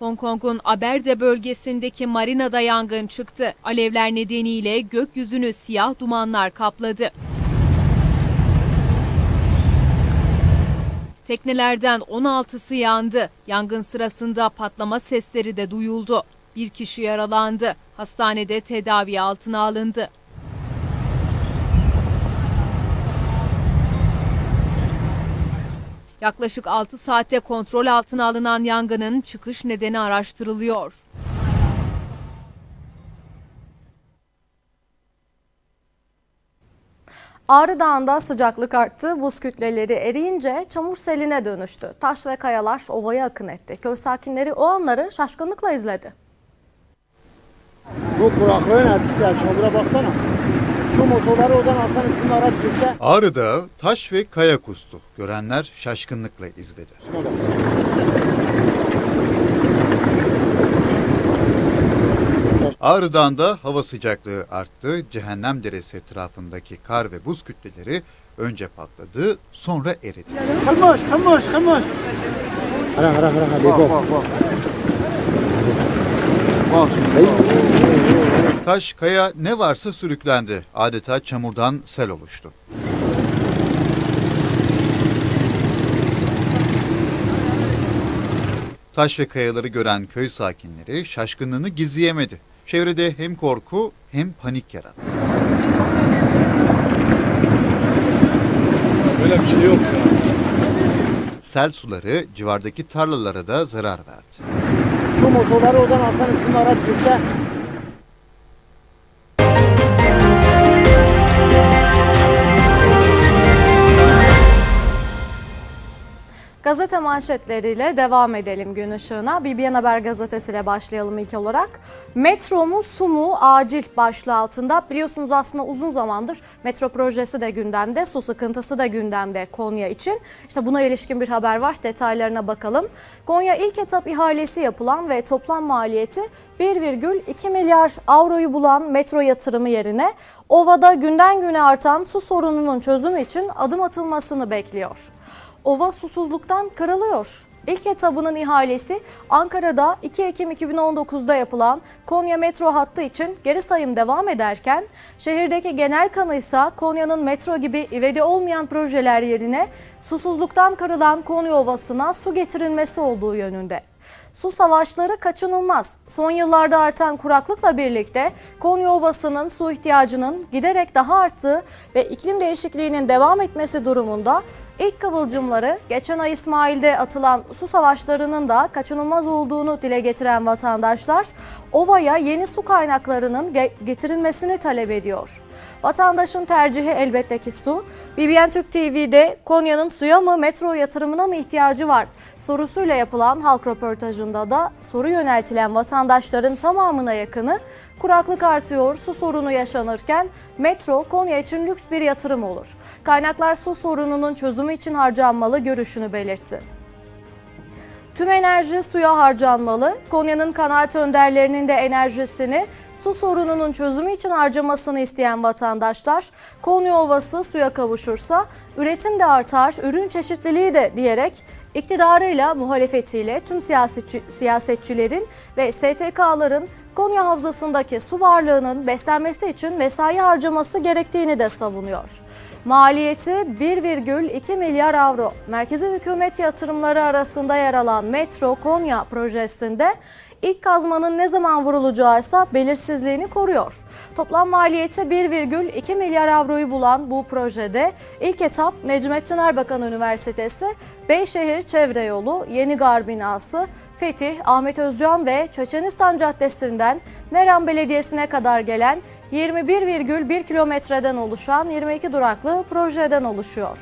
Hong Kong'un Aberde bölgesindeki marinada yangın çıktı. Alevler nedeniyle gökyüzünü siyah dumanlar kapladı. Teknelerden 16'sı yandı. Yangın sırasında patlama sesleri de duyuldu. Bir kişi yaralandı. Hastanede tedavi altına alındı. Yaklaşık 6 saatte kontrol altına alınan yangının çıkış nedeni araştırılıyor. Ağrı Dağı'nda sıcaklık arttı, buz kütleleri eriyince çamur seline dönüştü. Taş ve kayalar ovaya akın etti. Köy sakinleri o anları şaşkınlıkla izledi. Bu kuraklığın etkisi ya, çamura baksana. Şu motorları oradan alsan bütün araç gitse. Ağrı Dağı taş ve kaya kustu. Görenler şaşkınlıkla izledi. Ağrı Dağı'nda hava sıcaklığı arttı. Cehennem Deresi etrafındaki kar ve buz kütleleri önce patladı, sonra eridi. Kılmış. Hara. Taş, kaya ne varsa sürüklendi. Adeta çamurdan sel oluştu. Taş ve kayaları gören köy sakinleri şaşkınlığını gizleyemedi. Çevrede hem korku hem panik yarattı. Böyle bir şey yok ya. Sel suları civardaki tarlalara da zarar verdi. Şu motorları oradan alsan bütün araç gitse. Gazete manşetleriyle devam edelim gün ışığına. BBN Haber gazetesiyle başlayalım ilk olarak. Metro mu su mu acil başlığı altında. Biliyorsunuz aslında uzun zamandır metro projesi de gündemde, su sıkıntısı da gündemde Konya için. İşte buna ilişkin bir haber var. Detaylarına bakalım. Konya ilk etap ihalesi yapılan ve toplam maliyeti 1,2 milyar avroyu bulan metro yatırımı yerine ovada günden güne artan su sorununun çözümü için adım atılmasını bekliyor. Ova susuzluktan kırılıyor. İlk etabının ihalesi Ankara'da 2 Ekim 2019'da yapılan Konya metro hattı için geri sayım devam ederken şehirdeki genel kanı ise Konya'nın metro gibi ivedi olmayan projeler yerine susuzluktan kırılan Konya Ovası'na su getirilmesi olduğu yönünde. Su savaşları kaçınılmaz. Son yıllarda artan kuraklıkla birlikte Konya Ovası'nın su ihtiyacının giderek daha arttığı ve iklim değişikliğinin devam etmesi durumunda İlk kıvılcımları geçen ay İsmail'de atılan su savaşlarının da kaçınılmaz olduğunu dile getiren vatandaşlar, ovaya yeni su kaynaklarının getirilmesini talep ediyor. Vatandaşın tercihi elbette ki su. BBN Türk TV'de Konya'nın suya mı metro yatırımına mı ihtiyacı var sorusuyla yapılan halk röportajında da soru yöneltilen vatandaşların tamamına yakını kuraklık artıyor, su sorunu yaşanırken metro Konya için lüks bir yatırım olur. Kaynaklar su sorununun çözümü için harcanmalı görüşünü belirtti. Tüm enerji suya harcanmalı. Konya'nın kanaat önderlerinin de enerjisini su sorununun çözümü için harcamasını isteyen vatandaşlar, Konya Ovası suya kavuşursa üretim de artar, ürün çeşitliliği de diyerek iktidarıyla, muhalefetiyle tüm siyasetçilerin ve STK'ların Konya Havzası'ndaki su varlığının beslenmesi için mesai harcaması gerektiğini de savunuyor. Maliyeti 1,2 milyar avro. Merkezi hükümet yatırımları arasında yer alan Metro Konya projesinde ilk kazmanın ne zaman vurulacağı ise belirsizliğini koruyor. Toplam maliyeti 1,2 milyar avroyu bulan bu projede ilk etap Necmettin Erbakan Üniversitesi, Beyşehir Çevre Yolu, Yeni Gar binası, Fetih, Ahmet Özcan ve Çeçenistan Caddesi'nden Meram Belediyesi'ne kadar gelen 21,1 kilometreden oluşan 22 duraklı projeden oluşuyor.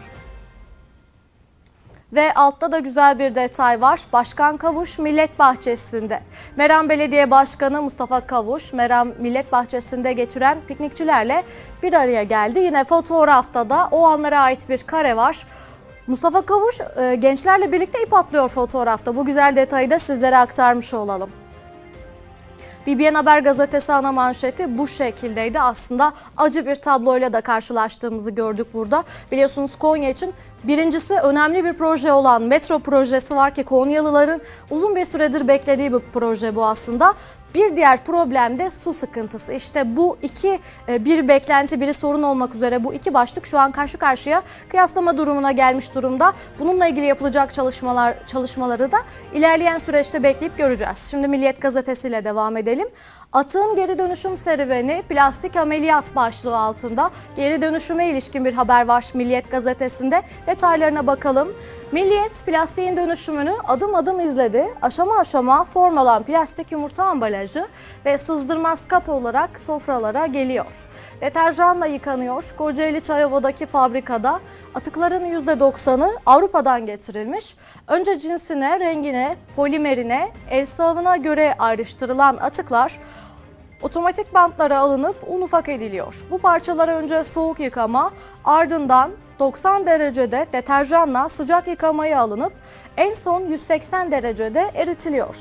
Ve altta da güzel bir detay var. Başkan Kavuş Millet Bahçesi'nde. Meram Belediye Başkanı Mustafa Kavuş, Meram Millet Bahçesi'nde geçiren piknikçilerle bir araya geldi. Yine fotoğrafta da o anlara ait bir kare var. Mustafa Kavuş gençlerle birlikte ip atlıyor fotoğrafta. Bu güzel detayı da sizlere aktarmış olalım. BBN Haber gazetesi ana manşeti bu şekildeydi. Aslında acı bir tabloyla da karşılaştığımızı gördük burada. Biliyorsunuz Konya için birincisi önemli bir proje olan metro projesi var ki Konyalıların uzun bir süredir beklediği bir proje bu aslında. Bir diğer problem de su sıkıntısı. İşte bu iki, bir beklenti, biri sorun olmak üzere bu iki başlık şu an karşı karşıya kıyaslama durumuna gelmiş durumda. Bununla ilgili yapılacak çalışmaları da ilerleyen süreçte bekleyip göreceğiz. Şimdi Milliyet gazetesiyle devam edelim. Atık'ın geri dönüşüm serüveni plastik ameliyat başlığı altında geri dönüşüme ilişkin bir haber var Milliyet gazetesinde. Detaylarına bakalım. Milliyet plastiğin dönüşümünü adım adım izledi. Aşama aşama form alan plastik yumurta ambalajı ve sızdırmaz kap olarak sofralara geliyor. Deterjanla yıkanıyor. Kocaeli Çayova'daki fabrikada atıkların %90'ı Avrupa'dan getirilmiş. Önce cinsine, rengine, polimerine, evsavına göre ayrıştırılan atıklar otomatik bantlara alınıp un ufak ediliyor. Bu parçalar önce soğuk yıkama, ardından 90 derecede deterjanla sıcak yıkamaya alınıp en son 180 derecede eritiliyor.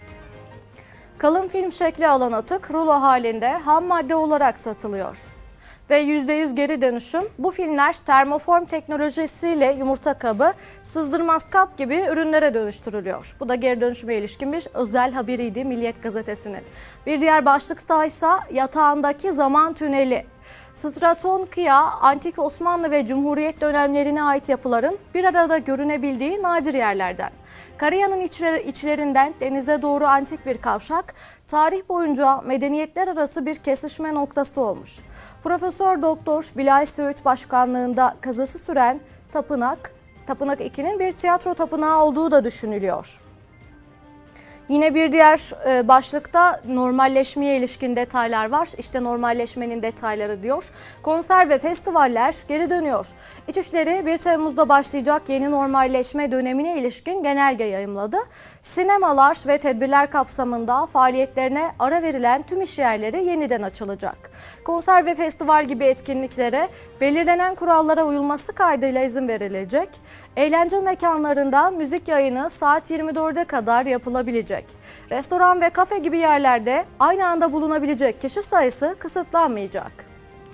Kalın film şekli alan atık rulo halinde ham madde olarak satılıyor. Ve %100 geri dönüşüm, bu filmler termoform teknolojisiyle yumurta kabı, sızdırmaz kap gibi ürünlere dönüştürülüyor. Bu da geri dönüşüme ilişkin bir özel haberiydi Milliyet gazetesinin. Bir diğer başlıkta ise yatağındaki zaman tüneli. Straton Kıya, Antik Osmanlı ve Cumhuriyet dönemlerine ait yapıların bir arada görünebildiği nadir yerlerden. Karayan'ın içlerinden denize doğru antik bir kavşak, tarih boyunca medeniyetler arası bir kesişme noktası olmuş. Profesör Doktor Bilal Söğüt başkanlığında kazısı süren tapınak 2'nin bir tiyatro tapınağı olduğu da düşünülüyor. Yine bir diğer başlıkta normalleşmeye ilişkin detaylar var. İşte normalleşmenin detayları diyor. Konser ve festivaller geri dönüyor. İçişleri 1 Temmuz'da başlayacak yeni normalleşme dönemine ilişkin genelge yayımladı. Sinemalar ve tedbirler kapsamında faaliyetlerine ara verilen tüm işyerleri yeniden açılacak. Konser ve festival gibi etkinliklere belirlenen kurallara uyulması kaydıyla izin verilecek. Eğlence mekanlarında müzik yayını saat 24'e kadar yapılabilecek. Restoran ve kafe gibi yerlerde aynı anda bulunabilecek kişi sayısı kısıtlanmayacak.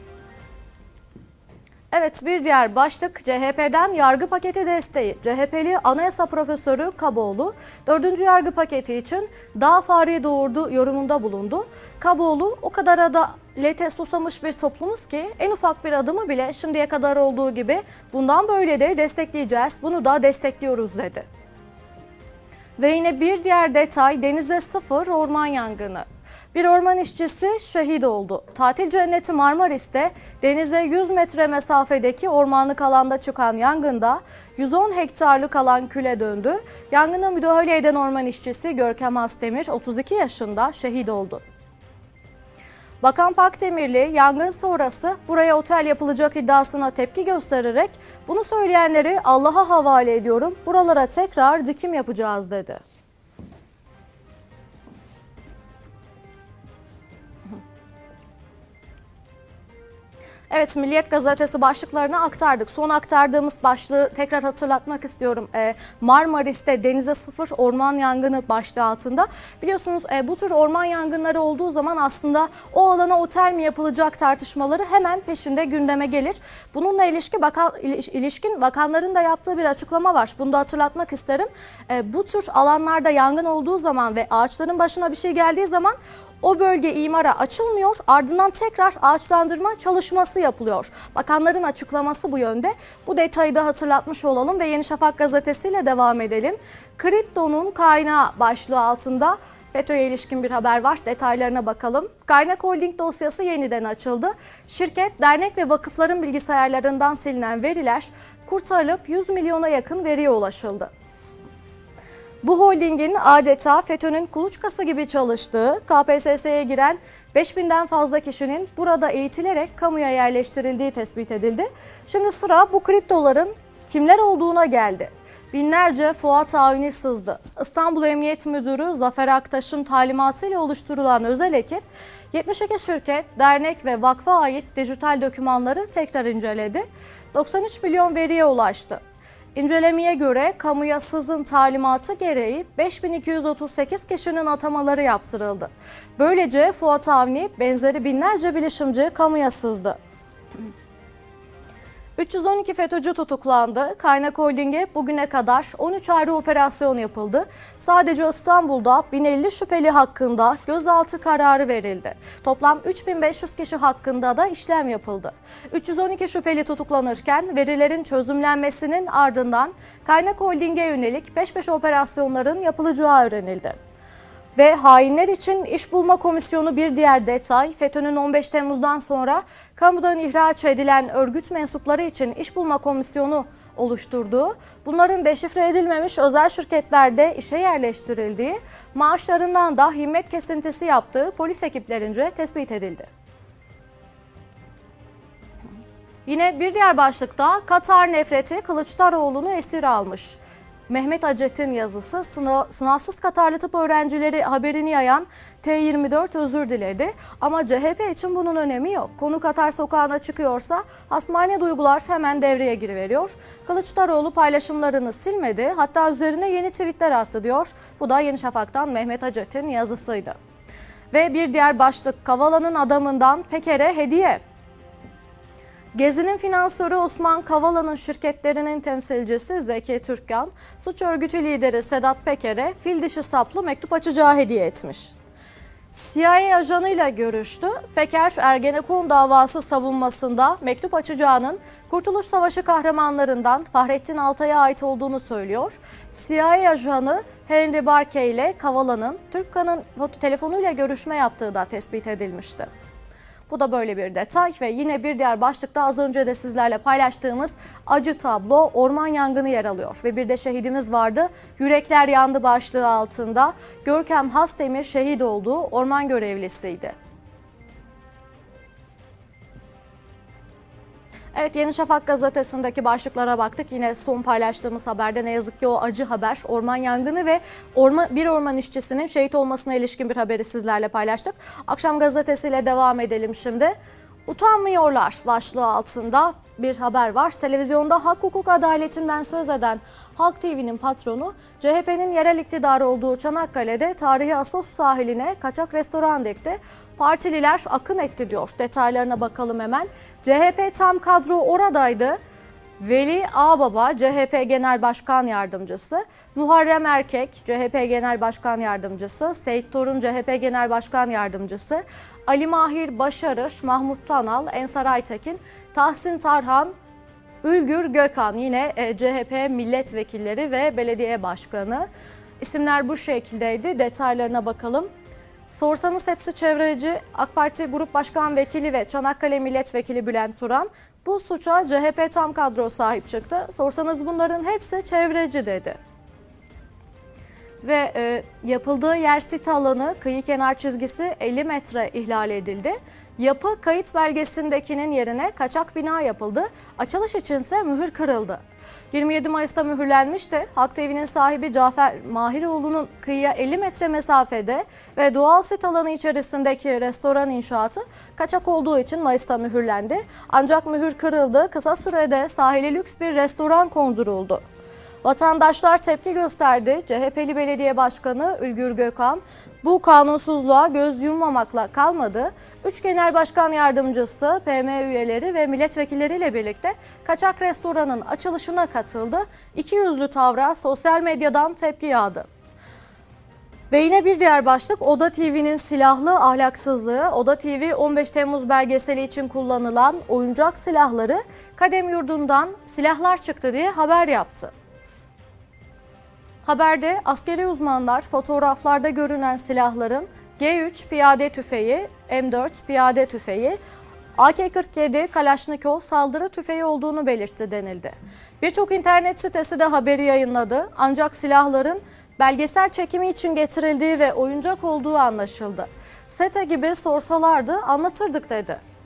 Evet, bir diğer başlık CHP'den yargı paketi desteği. CHP'li anayasa profesörü Kaboğlu 4. yargı paketi için daha fare doğurdu yorumunda bulundu. Kaboğlu o kadar adalete susamış bir toplumuz ki en ufak bir adımı bile şimdiye kadar olduğu gibi bundan böyle de destekleyeceğiz, bunu da destekliyoruz dedi. Ve yine bir diğer detay denize sıfır orman yangını. Bir orman işçisi şehit oldu. Tatil cenneti Marmaris'te denize 100 metre mesafedeki ormanlık alanda çıkan yangında 110 hektarlık alan küle döndü. Yangına müdahale eden orman işçisi Görkem Asdemir 32 yaşında şehit oldu. Bakan Pakdemirli yangın sonrası buraya otel yapılacak iddiasına tepki göstererek bunu söyleyenleri Allah'a havale ediyorum, buralara tekrar dikim yapacağız dedi. Evet, Milliyet gazetesi başlıklarını aktardık. Son aktardığımız başlığı tekrar hatırlatmak istiyorum. Marmaris'te denize sıfır orman yangını başlığı altında. Biliyorsunuz bu tür orman yangınları olduğu zaman aslında o alana otel mi yapılacak tartışmaları hemen peşinde gündeme gelir. Bununla ilişkin bakanların da yaptığı bir açıklama var. Bunu da hatırlatmak isterim. Bu tür alanlarda yangın olduğu zaman ve ağaçların başına bir şey geldiği zaman o bölge imara açılmıyor, ardından tekrar ağaçlandırma çalışması yapılıyor. Bakanların açıklaması bu yönde. Bu detayı da hatırlatmış olalım ve Yeni Şafak gazetesiyle devam edelim. Kriptonun kaynağı başlığı altında FETÖ'ye ilişkin bir haber var. Detaylarına bakalım. Kaynak Holding dosyası yeniden açıldı. Şirket, dernek ve vakıfların bilgisayarlarından silinen veriler kurtarılıp 100 milyona yakın veriye ulaşıldı. Bu holdingin adeta FETÖ'nün kuluçkası gibi çalıştığı, KPSS'ye giren 5000'den fazla kişinin burada eğitilerek kamuya yerleştirildiği tespit edildi. Şimdi sıra bu kriptoların kimler olduğuna geldi. Binlerce fuat tavini sızdı. İstanbul Emniyet Müdürü Zafer Aktaş'ın talimatıyla oluşturulan özel ekip 72 şirket, dernek ve vakfa ait dijital dokümanları tekrar inceledi. 93 milyon veriye ulaştı. İncelemeye göre kamuya sızım talimatı gereği 5238 kişinin atamaları yaptırıldı. Böylece Fuat Avni benzeri binlerce bilişimci kamuya sızdı. 312 FETÖ'cü tutuklandı. Kaynak Holding'e bugüne kadar 13 ayrı operasyon yapıldı. Sadece İstanbul'da 1050 şüpheli hakkında gözaltı kararı verildi. Toplam 3500 kişi hakkında da işlem yapıldı. 312 şüpheli tutuklanırken verilerin çözümlenmesinin ardından Kaynak Holding'e yönelik peş peşe operasyonların yapılacağı öğrenildi. Ve hainler için iş bulma komisyonu bir diğer detay. FETÖ'nün 15 Temmuz'dan sonra kamudan ihraç edilen örgüt mensupları için iş bulma komisyonu oluşturduğu, bunların deşifre edilmemiş özel şirketlerde işe yerleştirildiği, maaşlarından da himmet kesintisi yaptığı polis ekiplerince tespit edildi. Yine bir diğer başlıkta Katar nefreti Kılıçdaroğlu'nu esir almış. Mehmet Acet'in yazısı, sınavsız Katarlı tıp öğrencileri haberini yayan T24 özür diledi. Ama CHP için bunun önemi yok. Konu Katar sokağına çıkıyorsa hasmane duygular hemen devreye giriveriyor. Kılıçdaroğlu paylaşımlarını silmedi, hatta üzerine yeni tweetler attı diyor. Bu da Yeni Şafak'tan Mehmet Acet'in yazısıydı. Ve bir diğer başlık, Kavala'nın adamından Peker'e hediye. Gezi'nin finansörü Osman Kavala'nın şirketlerinin temsilcisi Zeki Türkkan, suç örgütü lideri Sedat Peker'e fil dişi saplı mektup açacağı hediye etmiş. CIA ajanıyla görüştü. Peker, Ergenekon davası savunmasında mektup açacağının Kurtuluş Savaşı kahramanlarından Fahrettin Altay'a ait olduğunu söylüyor. CIA ajanı Henry Barkey ile Kavala'nın Türkkan'ın telefonuyla görüşme yaptığı da tespit edilmişti. Bu da böyle bir detay ve yine bir diğer başlıkta az önce de sizlerle paylaştığımız acı tablo, orman yangını yer alıyor. Ve bir de şehidimiz vardı. Yürekler yandı başlığı altında Görkem Hasdemir şehit olduğu orman görevlisiydi. Evet, Yeni Şafak gazetesindeki başlıklara baktık. Yine son paylaştığımız haberde ne yazık ki o acı haber, orman yangını ve bir orman işçisinin şehit olmasına ilişkin bir haberi sizlerle paylaştık. Akşam gazetesiyle devam edelim şimdi. Utanmıyorlar başlığı altında bir haber var. Televizyonda hak, hukuk, adaletinden söz eden Halk TV'nin patronu, CHP'nin yerel iktidarı olduğu Çanakkale'de tarihi Assos sahiline kaçak restoran dikti. Partililer akın etti diyor. Detaylarına bakalım hemen. CHP tam kadro oradaydı. Veli Ağbaba, CHP Genel Başkan Yardımcısı, Muharrem Erkek, CHP Genel Başkan Yardımcısı, Seyit Torun, CHP Genel Başkan Yardımcısı, Ali Mahir Başarır, Mahmut Tanal, Ensar Aytekin, Tahsin Tarhan, Ülgür Gökhan, yine CHP milletvekilleri ve belediye başkanı. İsimler bu şekildeydi. Detaylarına bakalım. Sorsanız hepsi çevreci. AK Parti Grup Başkan Vekili ve Çanakkale Milletvekili Bülent Turan bu suça CHP tam kadro sahip çıktı. Sorsanız bunların hepsi çevreci dedi. Ve yapıldığı yer sit alanı kıyı kenar çizgisi 50 metre ihlal edildi. Yapı kayıt belgesindekinin yerine kaçak bina yapıldı. Açılış içinse mühür kırıldı. 27 Mayıs'ta mühürlenmişti. Halk TV'nin sahibi Cafer Mahiroğlu'nun kıyıya 50 metre mesafede ve doğal sit alanı içerisindeki restoran inşaatı kaçak olduğu için Mayıs'ta mühürlendi. Ancak mühür kırıldı. Kısa sürede sahile lüks bir restoran konduruldu. Vatandaşlar tepki gösterdi. CHP'li belediye başkanı Ülgür Gökhan bu kanunsuzluğa göz yummamakla kalmadı. 3 genel başkan yardımcısı, PM üyeleri ve milletvekilleriyle birlikte kaçak restoranın açılışına katıldı. İkiyüzlü tavra sosyal medyadan tepki yağdı. Ve yine bir diğer başlık Oda TV'nin silahlı ahlaksızlığı. Oda TV 15 Temmuz belgeseli için kullanılan oyuncak silahları Kadem Yurdu'ndan silahlar çıktı diye haber yaptı. Haberde askeri uzmanlar fotoğraflarda görünen silahların G3 piyade tüfeği, M4 piyade tüfeği, AK-47 Kalaşnikov saldırı tüfeği olduğunu belirtti denildi. Birçok internet sitesi de haberi yayınladı. Ancak silahların belgesel çekimi için getirildiği ve oyuncak olduğu anlaşıldı. Sete gibi sorsalardı anlatırdık dedi.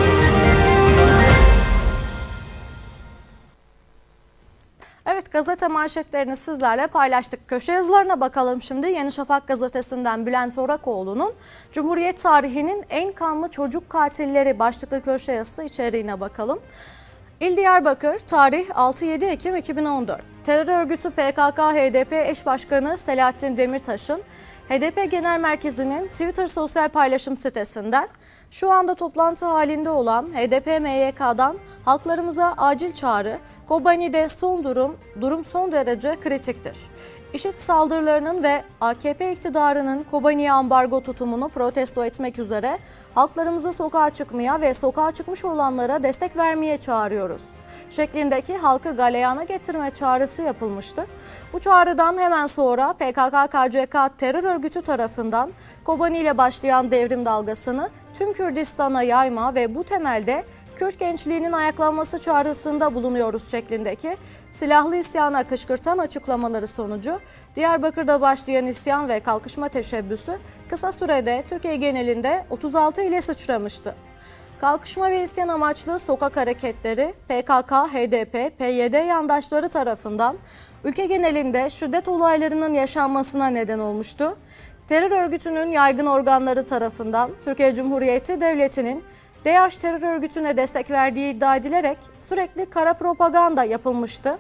Evet, gazete manşetlerini sizlerle paylaştık. Köşe yazılarına bakalım şimdi. Yeni Şafak gazetesinden Bülent Orakoğlu'nun Cumhuriyet tarihinin en kanlı çocuk katilleri başlıklı köşe yazısı içeriğine bakalım. İl Diyarbakır, tarih 6-7 Ekim 2014. Terör örgütü PKK-HDP eş başkanı Selahattin Demirtaş'ın HDP Genel Merkezi'nin Twitter sosyal paylaşım sitesinden şu anda toplantı halinde olan HDP-MYK'dan halklarımıza acil çağrı, Kobani'de durum son derece kritiktir. IŞİD saldırılarının ve AKP iktidarının Kobani'ye ambargo tutumunu protesto etmek üzere halklarımızı sokağa çıkmaya ve sokağa çıkmış olanlara destek vermeye çağırıyoruz şeklindeki halkı galeyana getirme çağrısı yapılmıştı. Bu çağrıdan hemen sonra PKK-KCK terör örgütü tarafından Kobani ile başlayan devrim dalgasını tüm Kürdistan'a yayma ve bu temelde Kürt gençliğinin ayaklanması çağrısında bulunuyoruz şeklindeki silahlı isyana kışkırtan açıklamaları sonucu Diyarbakır'da başlayan isyan ve kalkışma teşebbüsü kısa sürede Türkiye genelinde 36 ile sıçramıştı. Kalkışma ve isyan amaçlı sokak hareketleri PKK, HDP, PYD yandaşları tarafından ülke genelinde şiddet olaylarının yaşanmasına neden olmuştu. Terör örgütünün yaygın organları tarafından Türkiye Cumhuriyeti Devleti'nin DEAŞ terör örgütüne destek verdiği iddia edilerek sürekli kara propaganda yapılmıştı.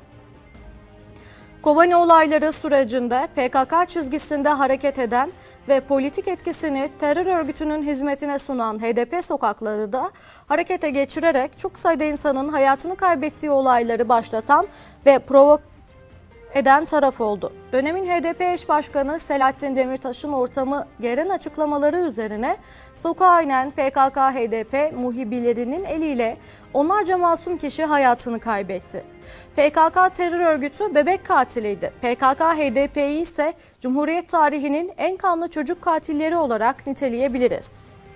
Kobani olayları sürecinde PKK çizgisinde hareket eden ve politik etkisini terör örgütünün hizmetine sunan HDP sokakları da harekete geçirerek çok sayıda insanın hayatını kaybettiği olayları başlatan ve provoke eden taraf oldu. Dönemin HDP eş başkanı Selahattin Demirtaş'ın ortamı geren açıklamaları üzerine sokağa inen PKK-HDP muhibilerinin eliyle onlarca masum kişi hayatını kaybetti. PKK terör örgütü bebek katiliydi. PKK-HDP'yi ise Cumhuriyet tarihinin en kanlı çocuk katilleri olarak niteleyebiliriz.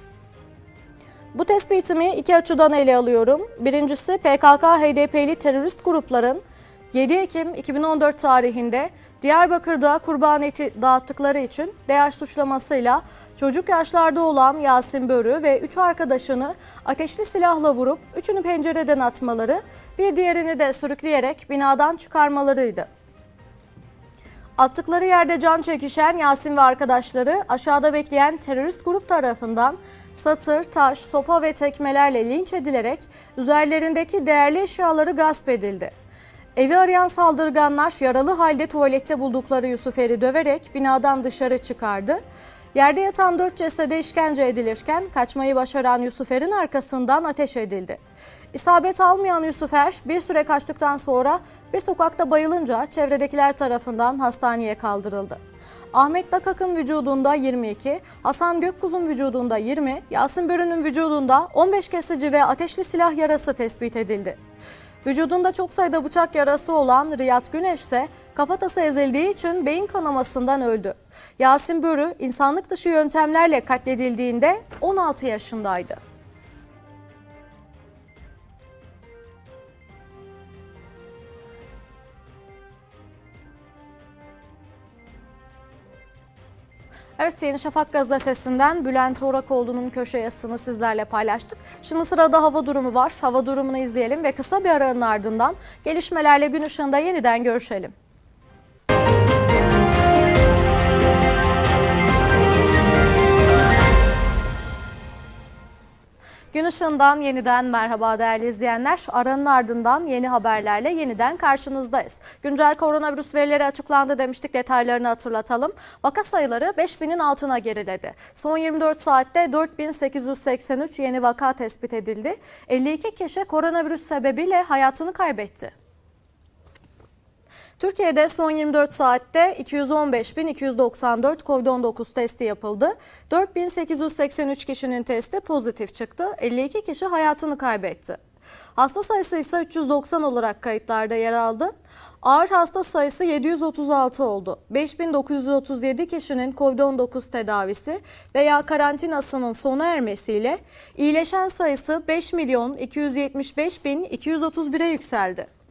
Bu tespitimi iki açıdan ele alıyorum. Birincisi PKK-HDP'li terörist grupların 7 Ekim 2014 tarihinde Diyarbakır'da kurban eti dağıttıkları için DEAŞ suçlamasıyla çocuk yaşlarda olan Yasin Börü ve 3 arkadaşını ateşli silahla vurup 3'ünü pencereden atmaları, bir diğerini de sürükleyerek binadan çıkarmalarıydı. Attıkları yerde can çekişen Yasin ve arkadaşları aşağıda bekleyen terörist grup tarafından satır, taş, sopa ve tekmelerle linç edilerek üzerlerindeki değerli eşyaları gasp edildi. Evi arayan saldırganlar yaralı halde tuvalette buldukları Yusufer'i döverek binadan dışarı çıkardı. Yerde yatan 4 cesede işkence edilirken kaçmayı başaran Yusufer'in arkasından ateş edildi. İsabet almayan Yusufer bir süre kaçtıktan sonra bir sokakta bayılınca çevredekiler tarafından hastaneye kaldırıldı. Ahmet Dakak'ın vücudunda 22, Hasan Gökkuz'un vücudunda 20, Yasin Börü'nün vücudunda 15 kesici ve ateşli silah yarası tespit edildi. Vücudunda çok sayıda bıçak yarası olan Riyad Güneş ise kafatası ezildiği için beyin kanamasından öldü. Yasin Börü insanlık dışı yöntemlerle katledildiğinde 16 yaşındaydı. Evet, Yeni Şafak gazetesinden Bülent Orakoğlu'nun köşe yazısını sizlerle paylaştık. Şimdi sırada hava durumu var. Hava durumunu izleyelim ve kısa bir aranın ardından gelişmelerle gün ışığında yeniden görüşelim. Gün ışığından yeniden merhaba değerli izleyenler. Aranın ardından yeni haberlerle yeniden karşınızdayız. Güncel koronavirüs verileri açıklandı demiştik, detaylarını hatırlatalım. Vaka sayıları 5000'in altına geriledi. Son 24 saatte 4883 yeni vaka tespit edildi. 52 kişi koronavirüs sebebiyle hayatını kaybetti. Türkiye'de son 24 saatte 215.294 COVID-19 testi yapıldı. 4.883 kişinin testi pozitif çıktı. 52 kişi hayatını kaybetti. Hasta sayısı ise 390 olarak kayıtlarda yer aldı. Ağır hasta sayısı 736 oldu. 5.937 kişinin COVID-19 tedavisi veya karantinasının sona ermesiyle iyileşen sayısı 5.275.231'e yükseldi.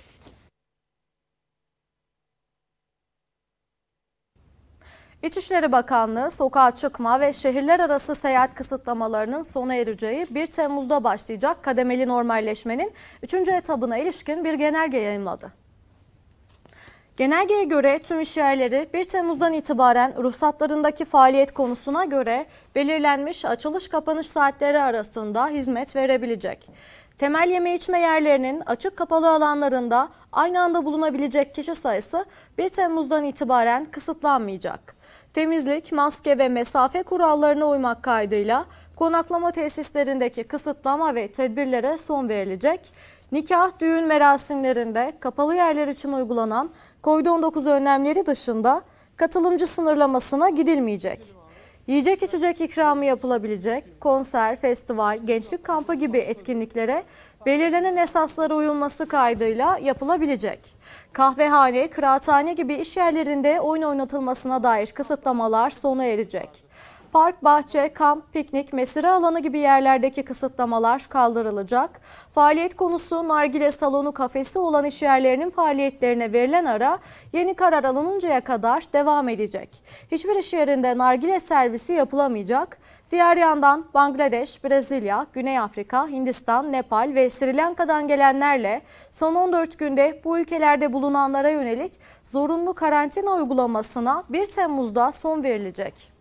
İçişleri Bakanlığı sokağa çıkma ve şehirler arası seyahat kısıtlamalarının sona ereceği 1 Temmuz'da başlayacak kademeli normalleşmenin 3. etabına ilişkin bir genelge yayımladı. Genelgeye göre tüm işyerleri 1 Temmuz'dan itibaren ruhsatlarındaki faaliyet konusuna göre belirlenmiş açılış kapanış saatleri arasında hizmet verebilecek. Temel yeme içme yerlerinin açık kapalı alanlarında aynı anda bulunabilecek kişi sayısı 1 Temmuz'dan itibaren kısıtlanmayacak. Temizlik, maske ve mesafe kurallarına uymak kaydıyla konaklama tesislerindeki kısıtlama ve tedbirlere son verilecek. Nikah, düğün merasimlerinde kapalı yerler için uygulanan COVID-19 önlemleri dışında katılımcı sınırlamasına gidilmeyecek. Yiyecek içecek ikramı yapılabilecek, konser, festival, gençlik kampı gibi etkinliklere belirlenen esaslara uyulması kaydıyla yapılabilecek. Kahvehane, kıraathane gibi iş yerlerinde oyun oynatılmasına dair kısıtlamalar sona erecek. Park, bahçe, kamp, piknik, mesire alanı gibi yerlerdeki kısıtlamalar kaldırılacak. Faaliyet konusu nargile salonu, kafesi olan işyerlerinin faaliyetlerine verilen ara yeni karar alınıncaya kadar devam edecek. Hiçbir iş yerinde nargile servisi yapılamayacak. Diğer yandan Bangladeş, Brezilya, Güney Afrika, Hindistan, Nepal ve Sri Lanka'dan gelenlerle son 14 günde bu ülkelerde bulunanlara yönelik zorunlu karantina uygulamasına 1 Temmuz'da son verilecek.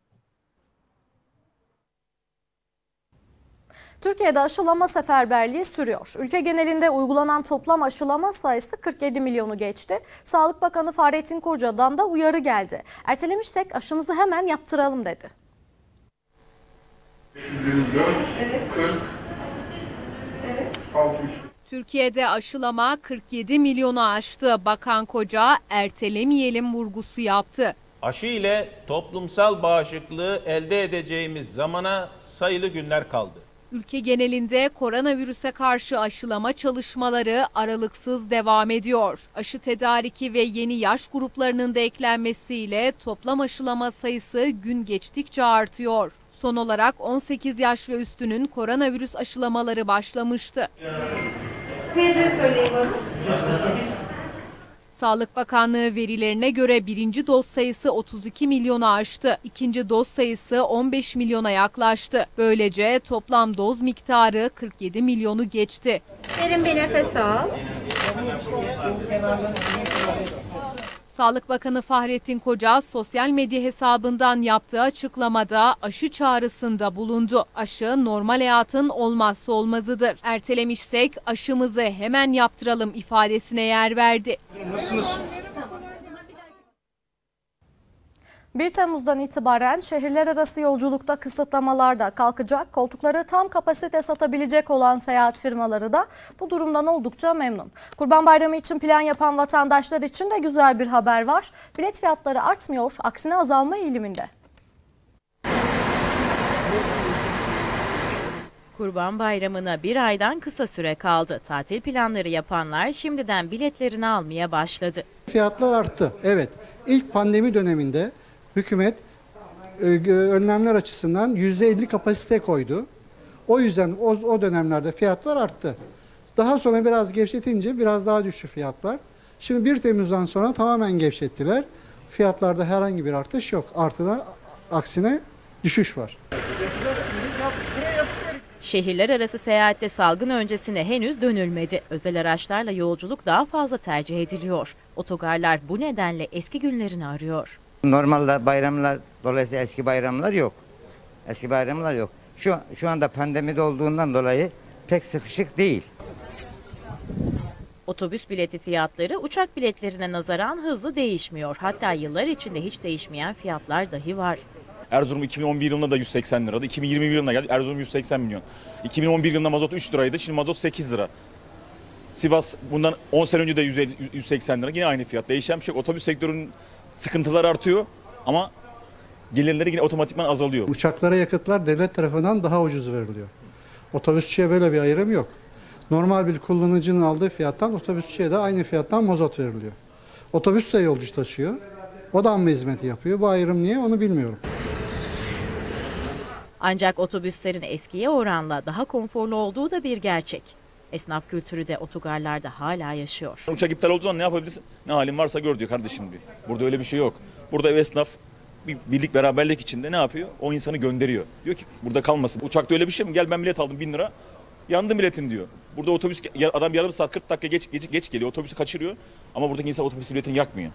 Türkiye'de aşılama seferberliği sürüyor. Ülke genelinde uygulanan toplam aşılama sayısı 47 milyonu geçti. Sağlık Bakanı Fahrettin Koca'dan da uyarı geldi. Ertelemişsek aşımızı hemen yaptıralım dedi. Türkiye'de aşılama 47 milyonu aştı. Bakan Koca ertelemeyelim vurgusu yaptı. Aşı ile toplumsal bağışıklığı elde edeceğimiz zamana sayılı günler kaldı. Ülke genelinde koronavirüse karşı aşılama çalışmaları aralıksız devam ediyor. Aşı tedariki ve yeni yaş gruplarının da eklenmesiyle toplam aşılama sayısı gün geçtikçe artıyor. Son olarak 18 yaş ve üstünün koronavirüs aşılamaları başlamıştı. Sağlık Bakanlığı verilerine göre birinci doz sayısı 32 milyonu aştı. İkinci doz sayısı 15 milyona yaklaştı. Böylece toplam doz miktarı 47 milyonu geçti. Derin bir nefes al. Sağlık Bakanı Fahrettin Koca sosyal medya hesabından yaptığı açıklamada aşı çağrısında bulundu. Aşı normal hayatın olmazsa olmazıdır. Ertelemişsek aşımızı hemen yaptıralım ifadesine yer verdi. Nasılsınız? 1 Temmuz'dan itibaren şehirler arası yolculukta kısıtlamalar da kalkacak. Koltukları tam kapasite satabilecek olan seyahat firmaları da bu durumdan oldukça memnun. Kurban Bayramı için plan yapan vatandaşlar için de güzel bir haber var. Bilet fiyatları artmıyor, aksine azalma eğiliminde. Kurban Bayramı'na bir aydan kısa süre kaldı. Tatil planları yapanlar şimdiden biletlerini almaya başladı. Fiyatlar arttı. Evet. İlk pandemi döneminde hükümet önlemler açısından %50 kapasite koydu. O yüzden o dönemlerde fiyatlar arttı. Daha sonra biraz gevşetince biraz daha düştü fiyatlar. Şimdi 1 Temmuz'dan sonra tamamen gevşettiler. Fiyatlarda herhangi bir artış yok. Aksine düşüş var. Şehirler arası seyahatte salgın öncesine henüz dönülmedi. Özel araçlarla yolculuk daha fazla tercih ediliyor. Otogarlar bu nedenle eski günlerini arıyor. Normalde bayramlar dolayısıyla eski bayramlar yok. Eski bayramlar yok. Şu anda pandemide olduğundan dolayı pek sıkışık değil. Otobüs bileti fiyatları uçak biletlerine nazaran hızlı değişmiyor. Hatta yıllar içinde hiç değişmeyen fiyatlar dahi var. Erzurum 2011 yılında da 180 liraydı. 2021 yılına geldi. Erzurum 180 milyon. 2011 yılında mazot 3 liraydı. Şimdi mazot 8 lira. Sivas bundan 10 sene önce de 180 lira. Yine aynı fiyat. Değişen bir şey yok. Otobüs sektörünün sıkıntıları artıyor ama gelirleri yine otomatikman azalıyor. Uçaklara yakıtlar devlet tarafından daha ucuz veriliyor. Otobüsçüye böyle bir ayrım yok. Normal bir kullanıcının aldığı fiyattan otobüsçüye de aynı fiyattan mazot veriliyor. Otobüs de yolcu taşıyor. O da amma hizmeti yapıyor. Bu ayrım niye onu bilmiyorum. Ancak otobüslerin eskiye oranla daha konforlu olduğu da bir gerçek. Esnaf kültürü de otogarlarda hala yaşıyor. Uçak iptal olduğu zaman ne yapabilirsin? Ne halin varsa gör diyor kardeşim diyor. Burada öyle bir şey yok. Burada esnaf bir birlik beraberlik içinde ne yapıyor? O insanı gönderiyor. Diyor ki burada kalmasın. Uçakta öyle bir şey mi? Gel ben bilet aldım 1000 lira. Yandı biletin diyor. Burada otobüs adam yarım saat 40 dakika geç geliyor. Otobüsü kaçırıyor ama buradaki insan otobüs biletini yakmıyor.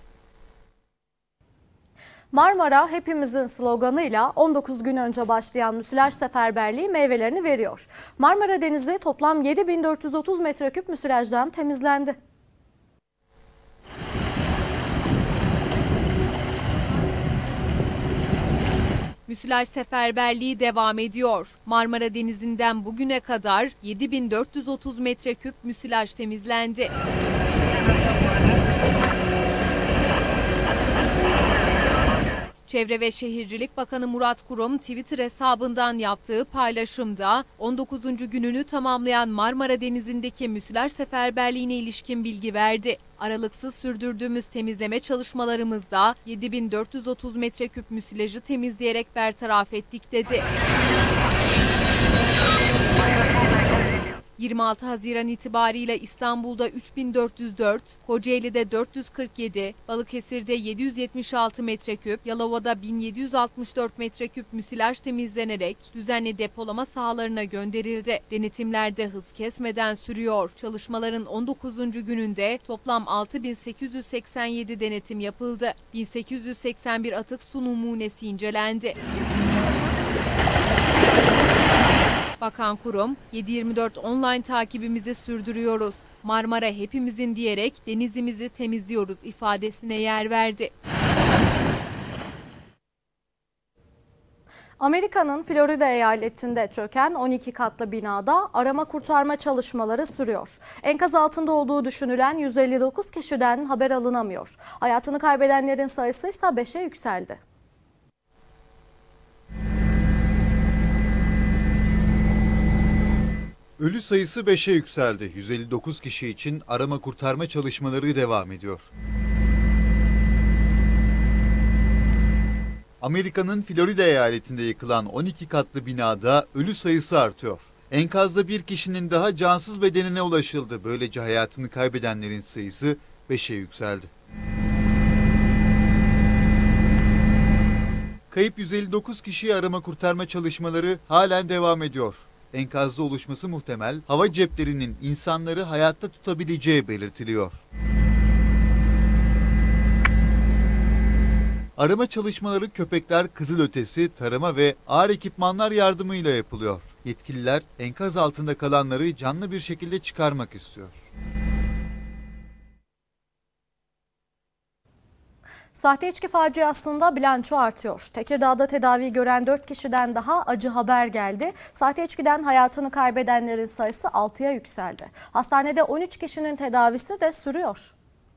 Marmara hepimizin sloganıyla 19 gün önce başlayan müsilaj seferberliği meyvelerini veriyor. Marmara Denizi toplam 7430 metreküp müsilajdan temizlendi. Müsilaj seferberliği devam ediyor. Marmara Denizi'nden bugüne kadar 7430 metreküp müsilaj temizlendi. Çevre ve Şehircilik Bakanı Murat Kurum Twitter hesabından yaptığı paylaşımda 19. gününü tamamlayan Marmara Denizi'ndeki müsilaj seferberliğine ilişkin bilgi verdi. Aralıksız sürdürdüğümüz temizleme çalışmalarımızda 7430 metreküp müsilajı temizleyerek bertaraf ettik dedi. 26 Haziran itibariyle İstanbul'da 3404, Kocaeli'de 447, Balıkesir'de 776 metreküp, Yalova'da 1764 metreküp müsilaj temizlenerek düzenli depolama sahalarına gönderildi. Denetimler de hız kesmeden sürüyor. Çalışmaların 19. gününde toplam 6887 denetim yapıldı. 1881 atık su numunesi incelendi. Bakan Kurum, 7/24 online takibimizi sürdürüyoruz. Marmara hepimizin diyerek denizimizi temizliyoruz ifadesine yer verdi. Amerika'nın Florida eyaletinde çöken 12 katlı binada arama kurtarma çalışmaları sürüyor. Enkaz altında olduğu düşünülen 159 kişiden haber alınamıyor. Hayatını kaybedenlerin sayısı ise 5'e yükseldi. Ölü sayısı 5'e yükseldi. 159 kişi için arama kurtarma çalışmaları devam ediyor. Amerika'nın Florida eyaletinde yıkılan 12 katlı binada ölü sayısı artıyor. Enkazda bir kişinin daha cansız bedenine ulaşıldı. Böylece hayatını kaybedenlerin sayısı 5'e yükseldi. Kayıp 159 kişiyi arama kurtarma çalışmaları halen devam ediyor. Enkazda oluşması muhtemel hava ceplerinin insanları hayatta tutabileceği belirtiliyor. Arama çalışmaları köpekler, kızılötesi, tarama ve ağır ekipmanlar yardımıyla yapılıyor. Yetkililer enkaz altında kalanları canlı bir şekilde çıkarmak istiyor. Sahte içki faciasında bilanço artıyor. Tekirdağ'da tedavi gören 4 kişiden daha acı haber geldi. Sahte içkiden hayatını kaybedenlerin sayısı 6'ya yükseldi. Hastanede 13 kişinin tedavisi de sürüyor.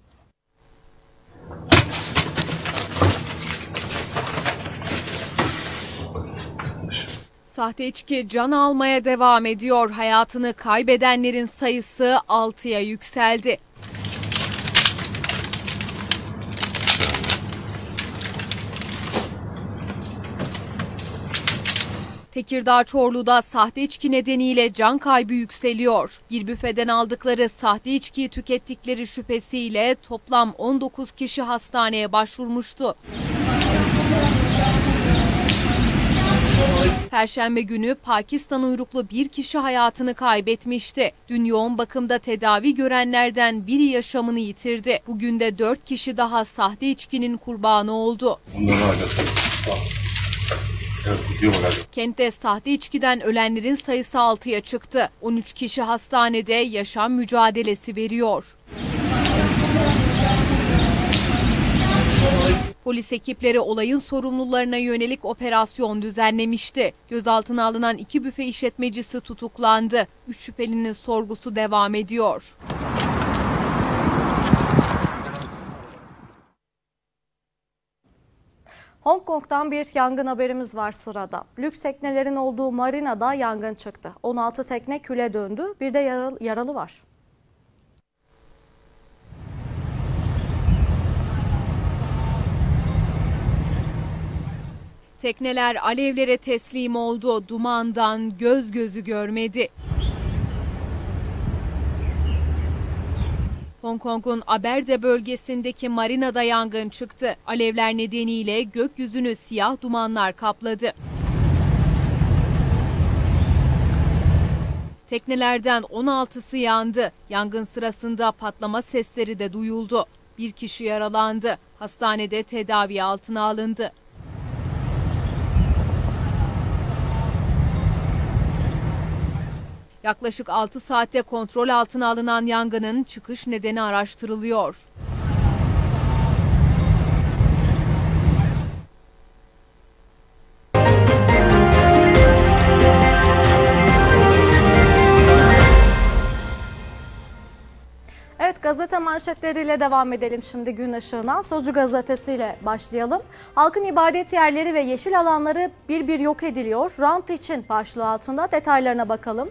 Sahte içki can almaya devam ediyor. Hayatını kaybedenlerin sayısı 6'ya yükseldi. Tekirdağ Çorlu'da sahte içki nedeniyle can kaybı yükseliyor. Bir büfeden aldıkları sahte içkiyi tükettikleri şüphesiyle toplam 19 kişi hastaneye başvurmuştu. Perşembe günü Pakistan uyruklu bir kişi hayatını kaybetmişti. Dün yoğun bakımda tedavi görenlerden biri yaşamını yitirdi. Bugün de 4 kişi daha sahte içkinin kurbanı oldu. Kentte sahte içkiden ölenlerin sayısı 6'ya çıktı. 13 kişi hastanede yaşam mücadelesi veriyor. Polis ekipleri olayın sorumlularına yönelik operasyon düzenlemişti. Gözaltına alınan 2 büfe işletmecisi tutuklandı. 3 şüphelinin sorgusu devam ediyor. Hong Kong'dan bir yangın haberimiz var sırada. Lüks teknelerin olduğu marinada yangın çıktı. 16 tekne küle döndü. Bir de yaralı var. Tekneler alevlere teslim oldu. Dumandan göz gözü görmedi. Hong Kong'un Aberde bölgesindeki marinada yangın çıktı. Alevler nedeniyle gökyüzünü siyah dumanlar kapladı. Teknelerden 16'sı yandı. Yangın sırasında patlama sesleri de duyuldu. Bir kişi yaralandı. Hastanede tedavi altına alındı. Yaklaşık 6 saatte kontrol altına alınan yangının çıkış nedeni araştırılıyor. Evet, gazete manşetleriyle devam edelim şimdi gün ışığına. Sözcü gazetesiyle başlayalım. Halkın ibadet yerleri ve yeşil alanları bir bir yok ediliyor. Rant için başlığı altında detaylarına bakalım.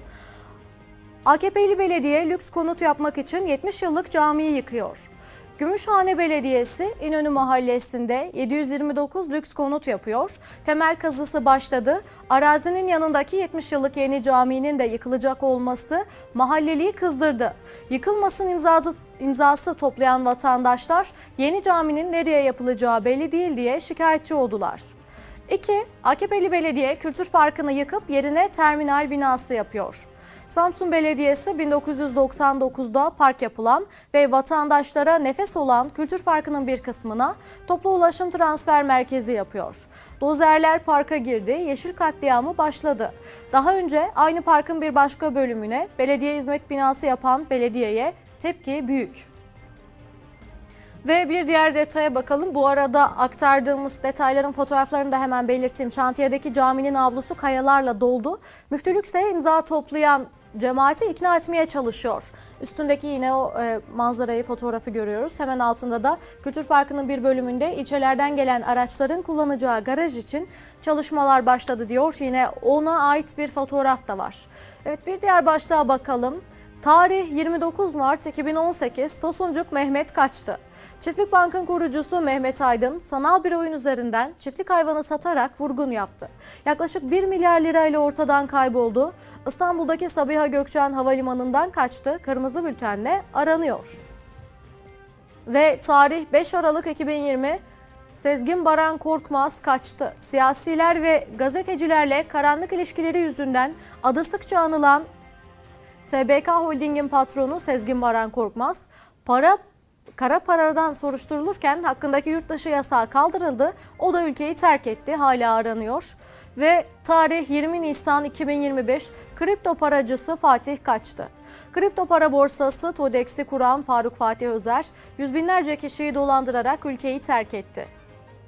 AKP'li belediye lüks konut yapmak için 70 yıllık camiyi yıkıyor. Gümüşhane Belediyesi İnönü Mahallesi'nde 729 lüks konut yapıyor. Temel kazısı başladı. Arazinin yanındaki 70 yıllık yeni caminin de yıkılacak olması mahalleliyi kızdırdı. Yıkılmasın imzası toplayan vatandaşlar yeni caminin nereye yapılacağı belli değil diye şikayetçi oldular. 2. AKP'li belediye Kültür Parkı'nı yıkıp yerine terminal binası yapıyor. Samsun Belediyesi 1999'da park yapılan ve vatandaşlara nefes olan Kültür Parkı'nın bir kısmına toplu ulaşım transfer merkezi yapıyor. Dozerler parka girdi, yeşil katliamı başladı. Daha önce aynı parkın bir başka bölümüne belediye hizmet binası yapan belediyeye tepki büyük. Ve bir diğer detaya bakalım. Bu arada aktardığımız detayların fotoğraflarını da hemen belirteyim. Şantiyedeki caminin avlusu kayalarla doldu. Müftülük ise imza toplayan cemaati ikna etmeye çalışıyor. Üstündeki yine o manzarayı, fotoğrafı görüyoruz. Hemen altında da Kültür Parkı'nın bir bölümünde ilçelerden gelen araçların kullanacağı garaj için çalışmalar başladı diyor. Yine ona ait bir fotoğraf da var. Evet, bir diğer başlığa bakalım. Tarih 29 Mart 2018, Tosuncuk Mehmet kaçtı. Çiftlik Bank'ın kurucusu Mehmet Aydın sanal bir oyun üzerinden çiftlik hayvanı satarak vurgun yaptı. Yaklaşık 1 milyar lirayla ortadan kayboldu. İstanbul'daki Sabiha Gökçen Havalimanı'ndan kaçtı. Kırmızı bültenle aranıyor. Ve tarih 5 Aralık 2020, Sezgin Baran Korkmaz kaçtı. Siyasiler ve gazetecilerle karanlık ilişkileri yüzünden adı sıkça anılan SBK Holding'in patronu Sezgin Baran Korkmaz, kara paradan soruşturulurken hakkındaki yurtdışı yasağı kaldırıldı. O da ülkeyi terk etti. Hala aranıyor. Ve tarih 20 Nisan 2025, kripto paracısı Fatih kaçtı. Kripto para borsası TODEX'i kuran Faruk Fatih Özer, yüz binlerce kişiyi dolandırarak ülkeyi terk etti.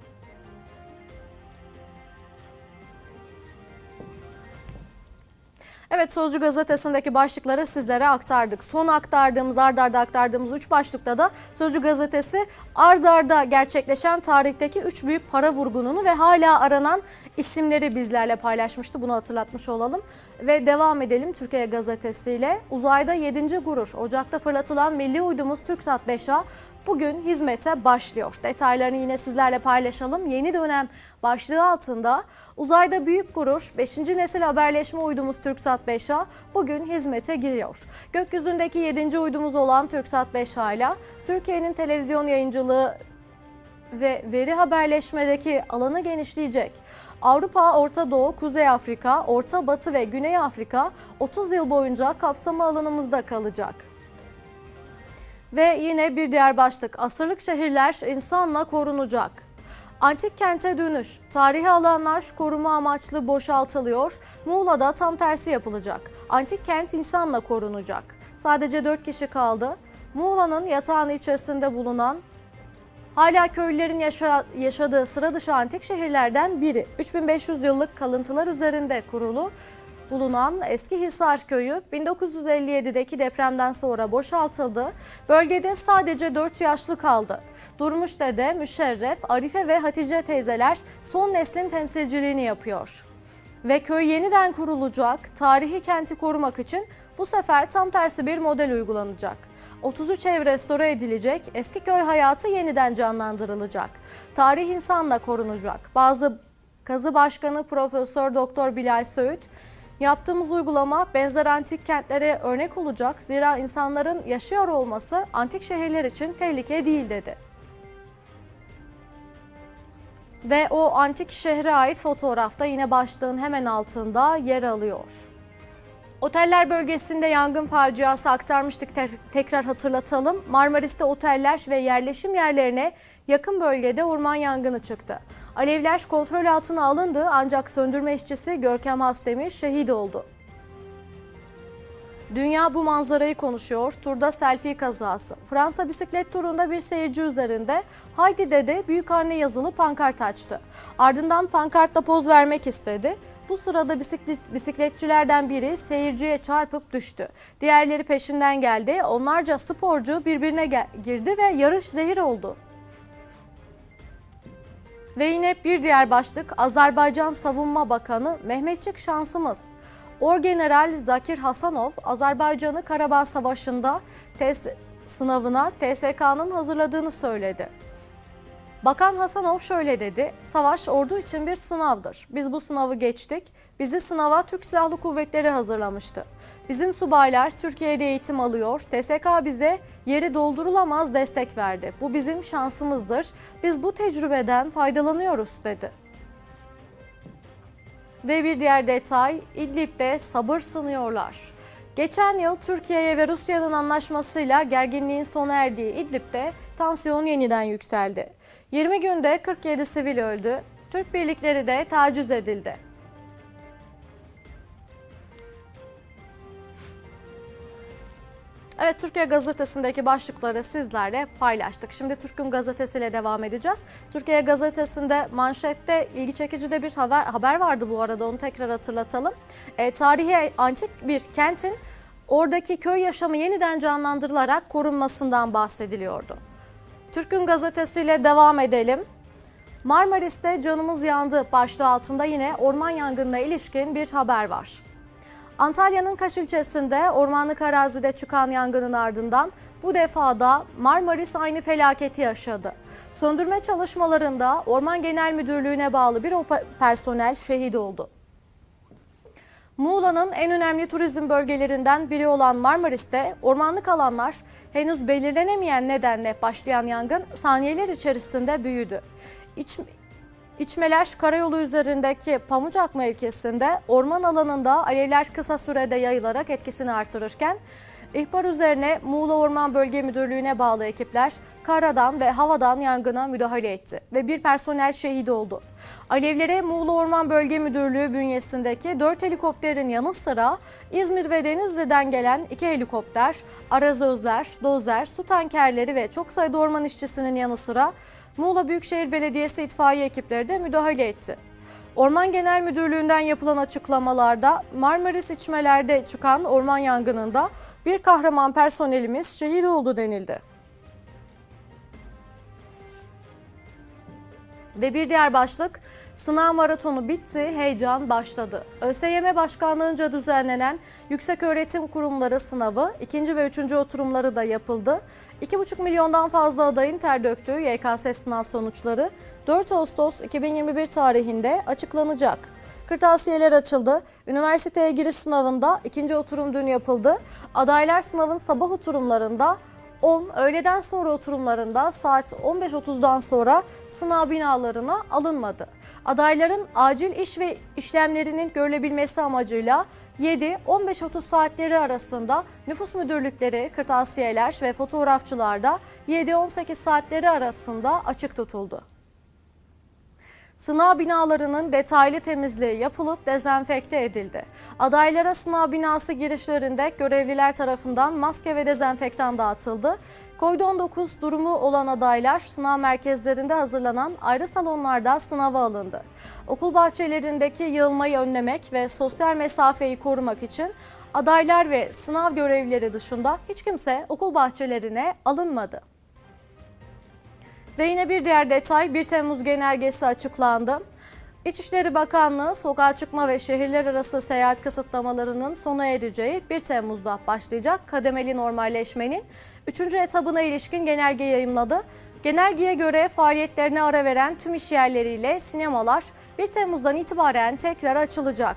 Evet, Sözcü gazetesindeki başlıkları sizlere aktardık. Son aktardığımız, ard arda aktardığımız 3 başlıkta da Sözcü gazetesi ard arda gerçekleşen tarihteki 3 büyük para vurgununu ve hala aranan isimleri bizlerle paylaşmıştı. Bunu hatırlatmış olalım. Ve devam edelim Türkiye gazetesiyle. Uzayda 7. gurur. Ocak'ta fırlatılan milli uydumuz TürkSat 5A bugün hizmete başlıyor. Detaylarını yine sizlerle paylaşalım. Yeni dönem başlığı altında uzayda büyük gurur 5. nesil haberleşme uydumuz TürkSat 5A bugün hizmete giriyor. Gökyüzündeki 7. uydumuz olan TürkSat 5A ile Türkiye'nin televizyon yayıncılığı ve veri haberleşmedeki alanı genişleyecek. Avrupa, Orta Doğu, Kuzey Afrika, Orta Batı ve Güney Afrika 30 yıl boyunca kapsama alanımızda kalacak. Ve yine bir diğer başlık, asırlık şehirler insanla korunacak. Antik kente dönüş, tarihi alanlar koruma amaçlı boşaltılıyor. Muğla'da tam tersi yapılacak. Antik kent insanla korunacak. Sadece 4 kişi kaldı. Muğla'nın Yatağan ilçesinde bulunan, hala köylülerin yaşadığı sıra dışı antik şehirlerden biri. 3500 yıllık kalıntılar üzerinde kurulu bulunan Eskihisar Köyü 1957'deki depremden sonra boşaltıldı. Bölgede sadece 4 yaşlı kaldı. Durmuş Dede, Müşerref, Arife ve Hatice teyzeler son neslin temsilciliğini yapıyor. Ve köy yeniden kurulacak. Tarihi kenti korumak için bu sefer tam tersi bir model uygulanacak. 33 ev restore edilecek, eski köy hayatı yeniden canlandırılacak. Tarih insanla korunacak. Bazı Kazı Başkanı Profesör Doktor Bilal Söğüt, yaptığımız uygulama benzer antik kentlere örnek olacak. Zira insanların yaşıyor olması antik şehirler için tehlike değil dedi. Ve o antik şehre ait fotoğrafta yine başlığın hemen altında yer alıyor. Oteller bölgesinde yangın faciası aktarmıştık, tekrar hatırlatalım. Marmaris'te oteller ve yerleşim yerlerine yakın bölgede orman yangını çıktı. Alevler kontrol altına alındı ancak söndürme işçisi Görkem Hasdemir şehit oldu. Dünya bu manzarayı konuşuyor. Turda selfie kazası. Fransa bisiklet turunda bir seyirci üzerinde "Haydi dede, büyükanne" yazılı pankart açtı. Ardından pankartla poz vermek istedi. Bu sırada bisikletçilerden biri seyirciye çarpıp düştü. Diğerleri peşinden geldi. Onlarca sporcu birbirine girdi ve yarış zehir oldu. Ve yine bir diğer başlık, Azerbaycan Savunma Bakanı "Mehmetçik şansımız". Orgeneral Zakir Hasanov, Azerbaycan'ı Karabağ Savaşı'nda test sınavına TSK'nın hazırladığını söyledi. Bakan Hasanov şöyle dedi: "Savaş ordu için bir sınavdır. Biz bu sınavı geçtik. Bizi sınava Türk Silahlı Kuvvetleri hazırlamıştı. Bizim subaylar Türkiye'de eğitim alıyor. TSK bize yeri doldurulamaz destek verdi. Bu bizim şansımızdır. Biz bu tecrübeden faydalanıyoruz" dedi. Ve bir diğer detay, İdlib'de sabır sınıyorlar. Geçen yıl Türkiye'ye ve Rusya'nın anlaşmasıyla gerginliğin sona erdiği İdlib'de tansiyon yeniden yükseldi. 20 günde 47 sivil öldü. Türk birlikleri de taciz edildi. Evet, Türkiye Gazetesi'ndeki başlıkları sizlerle paylaştık. Şimdi Türk Gün Gazetesi ile devam edeceğiz. Türkiye Gazetesi'nde manşette ilgi çekici de bir haber vardı bu arada, onu tekrar hatırlatalım. Tarihi antik bir kentin oradaki köy yaşamı yeniden canlandırılarak korunmasından bahsediliyordu. Türk Gün Gazetesi ile devam edelim. Marmaris'te canımız yandı başlığı altında yine orman yangınına ilişkin bir haber var. Antalya'nın Kaş ilçesinde ormanlık arazide çıkan yangının ardından bu defa da Marmaris aynı felaketi yaşadı. Söndürme çalışmalarında Orman Genel Müdürlüğü'ne bağlı bir personel şehit oldu. Muğla'nın en önemli turizm bölgelerinden biri olan Marmaris'te ormanlık alanlar henüz belirlenemeyen nedenle başlayan yangın saniyeler içerisinde büyüdü. İçmeleş Karayolu üzerindeki Pamucak mevkisinde orman alanında alevler kısa sürede yayılarak etkisini artırırken ihbar üzerine Muğla Orman Bölge Müdürlüğü'ne bağlı ekipler karadan ve havadan yangına müdahale etti ve bir personel şehit oldu. Alevlere Muğla Orman Bölge Müdürlüğü bünyesindeki 4 helikopterin yanı sıra İzmir ve Denizli'den gelen 2 helikopter, arazözler, dozer, su tankerleri ve çok sayıda orman işçisinin yanı sıra Muğla Büyükşehir Belediyesi itfaiye ekipleri de müdahale etti. Orman Genel Müdürlüğü'nden yapılan açıklamalarda Marmaris İçmeler'de çıkan orman yangınında bir kahraman personelimiz şehit oldu denildi. Ve bir diğer başlık, sınav maratonu bitti, heyecan başladı. ÖSYM Başkanlığı'nca düzenlenen Yükseköğretim Kurumları sınavı 2. ve 3. oturumları da yapıldı. 2,5 milyondan fazla adayın ter döktüğü YKS sınav sonuçları 4 Ağustos 2021 tarihinde açıklanacak. Kırtasiyeler açıldı. Üniversiteye giriş sınavında 2. oturum dün yapıldı. Adaylar sınavın sabah oturumlarında 10, öğleden sonra oturumlarında saat 15.30'dan sonra sınav binalarına alınmadı. Adayların acil iş ve işlemlerinin görülebilmesi amacıyla 7-15.30 saatleri arasında nüfus müdürlükleri, kırtasiyeler ve fotoğrafçılarda 7-18 saatleri arasında açık tutuldu. Sınav binalarının detaylı temizliği yapılıp dezenfekte edildi. Adaylara sınav binası girişlerinde görevliler tarafından maske ve dezenfektan dağıtıldı. Covid-19 durumu olan adaylar sınav merkezlerinde hazırlanan ayrı salonlarda sınava alındı. Okul bahçelerindeki yığılmayı önlemek ve sosyal mesafeyi korumak için adaylar ve sınav görevlileri dışında hiç kimse okul bahçelerine alınmadı. Ve yine bir diğer detay, 1 Temmuz genelgesi açıklandı. İçişleri Bakanlığı sokağa çıkma ve şehirler arası seyahat kısıtlamalarının sona ereceği 1 Temmuz'da başlayacak kademeli normalleşmenin 3. etabına ilişkin genelge yayımladı. Genelgeye göre faaliyetlerine ara veren tüm iş yerleriyle sinemalar 1 Temmuz'dan itibaren tekrar açılacak.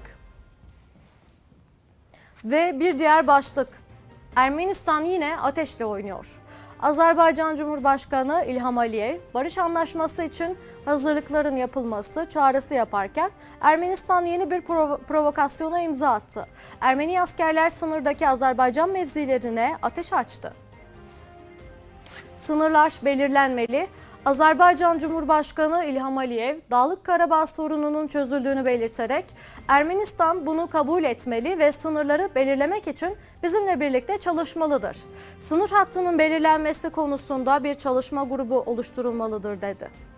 Ve bir diğer başlık, Ermenistan yine ateşle oynuyor. Azerbaycan Cumhurbaşkanı İlham Aliyev, barış anlaşması için hazırlıkların yapılması çağrısı yaparken Ermenistan yeni bir provokasyona imza attı. Ermeni askerler sınırdaki Azerbaycan mevzilerine ateş açtı. Sınırlar belirlenmeli. Azerbaycan Cumhurbaşkanı İlham Aliyev, Dağlık Karabağ sorununun çözüldüğünü belirterek Ermenistan bunu kabul etmeli ve sınırları belirlemek için bizimle birlikte çalışmalıdır. Sınır hattının belirlenmesi konusunda bir çalışma grubu oluşturulmalıdır dedi.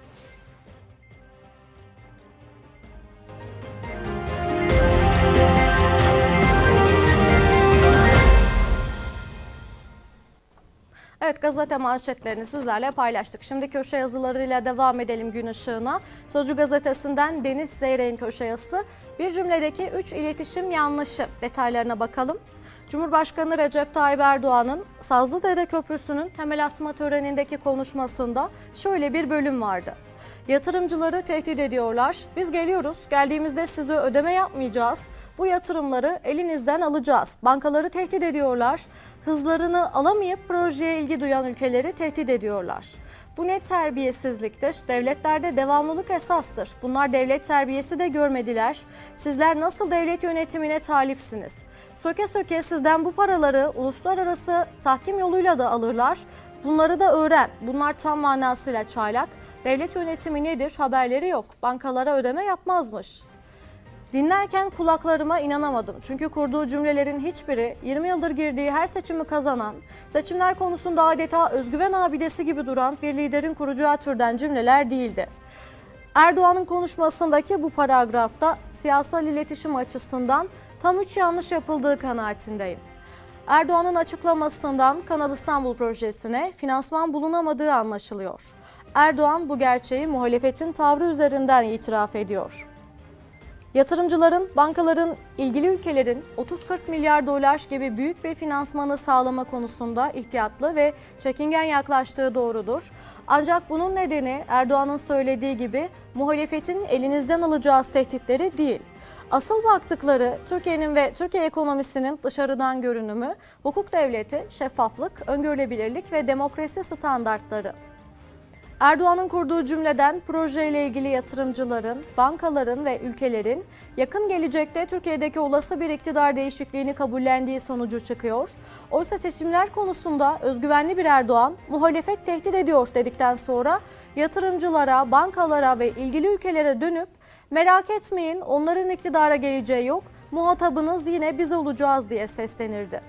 Evet, gazete manşetlerini sizlerle paylaştık. Şimdi köşe yazılarıyla devam edelim gün ışığına. Sözcü gazetesinden Deniz Zeyrek'in köşe yazısı. Bir cümledeki 3 iletişim yanlışı detaylarına bakalım. Cumhurbaşkanı Recep Tayyip Erdoğan'ın Sazlıdere Köprüsü'nün temel atma törenindeki konuşmasında şöyle bir bölüm vardı. Yatırımcıları tehdit ediyorlar. Biz geliyoruz. Geldiğimizde size ödeme yapmayacağız. Bu yatırımları elinizden alacağız. Bankaları tehdit ediyorlar. Hızlarını alamayıp projeye ilgi duyan ülkeleri tehdit ediyorlar. Bu ne terbiyesizliktir? Devletlerde devamlılık esastır. Bunlar devlet terbiyesi de görmediler. Sizler nasıl devlet yönetimine talipsiniz? Söke söke sizden bu paraları uluslararası tahkim yoluyla da alırlar. Bunları da öğren. Bunlar tam manasıyla çaylak. Devlet yönetimi nedir? Haberleri yok. Bankalara ödeme yapmazmış. Dinlerken kulaklarıma inanamadım. Çünkü kurduğu cümlelerin hiçbiri 20 yıldır girdiği her seçimi kazanan, seçimler konusunda adeta özgüven abidesi gibi duran bir liderin kuracağı türden cümleler değildi. Erdoğan'ın konuşmasındaki bu paragrafta siyasal iletişim açısından tam 3 yanlış yapıldığı kanaatindeyim. Erdoğan'ın açıklamasından Kanal İstanbul projesine finansman bulunamadığı anlaşılıyor. Erdoğan bu gerçeği muhalefetin tavrı üzerinden itiraf ediyor. Yatırımcıların, bankaların, ilgili ülkelerin 30-40 milyar dolar gibi büyük bir finansmanı sağlama konusunda ihtiyatlı ve çekingen yaklaştığı doğrudur. Ancak bunun nedeni Erdoğan'ın söylediği gibi muhalefetin elinizden alacağız tehditleri değil. Asıl baktıkları Türkiye'nin ve Türkiye ekonomisinin dışarıdan görünümü, hukuk devleti, şeffaflık, öngörülebilirlik ve demokrasi standartları. Erdoğan'ın kurduğu cümleden projeyle ilgili yatırımcıların, bankaların ve ülkelerin yakın gelecekte Türkiye'deki olası bir iktidar değişikliğini kabullendiği sonucu çıkıyor. Oysa seçimler konusunda özgüvenli bir Erdoğan, muhalefet tehdit ediyor dedikten sonra yatırımcılara, bankalara ve ilgili ülkelere dönüp merak etmeyin onların iktidara geleceği yok, muhatabınız yine biz olacağız diye seslenirdi.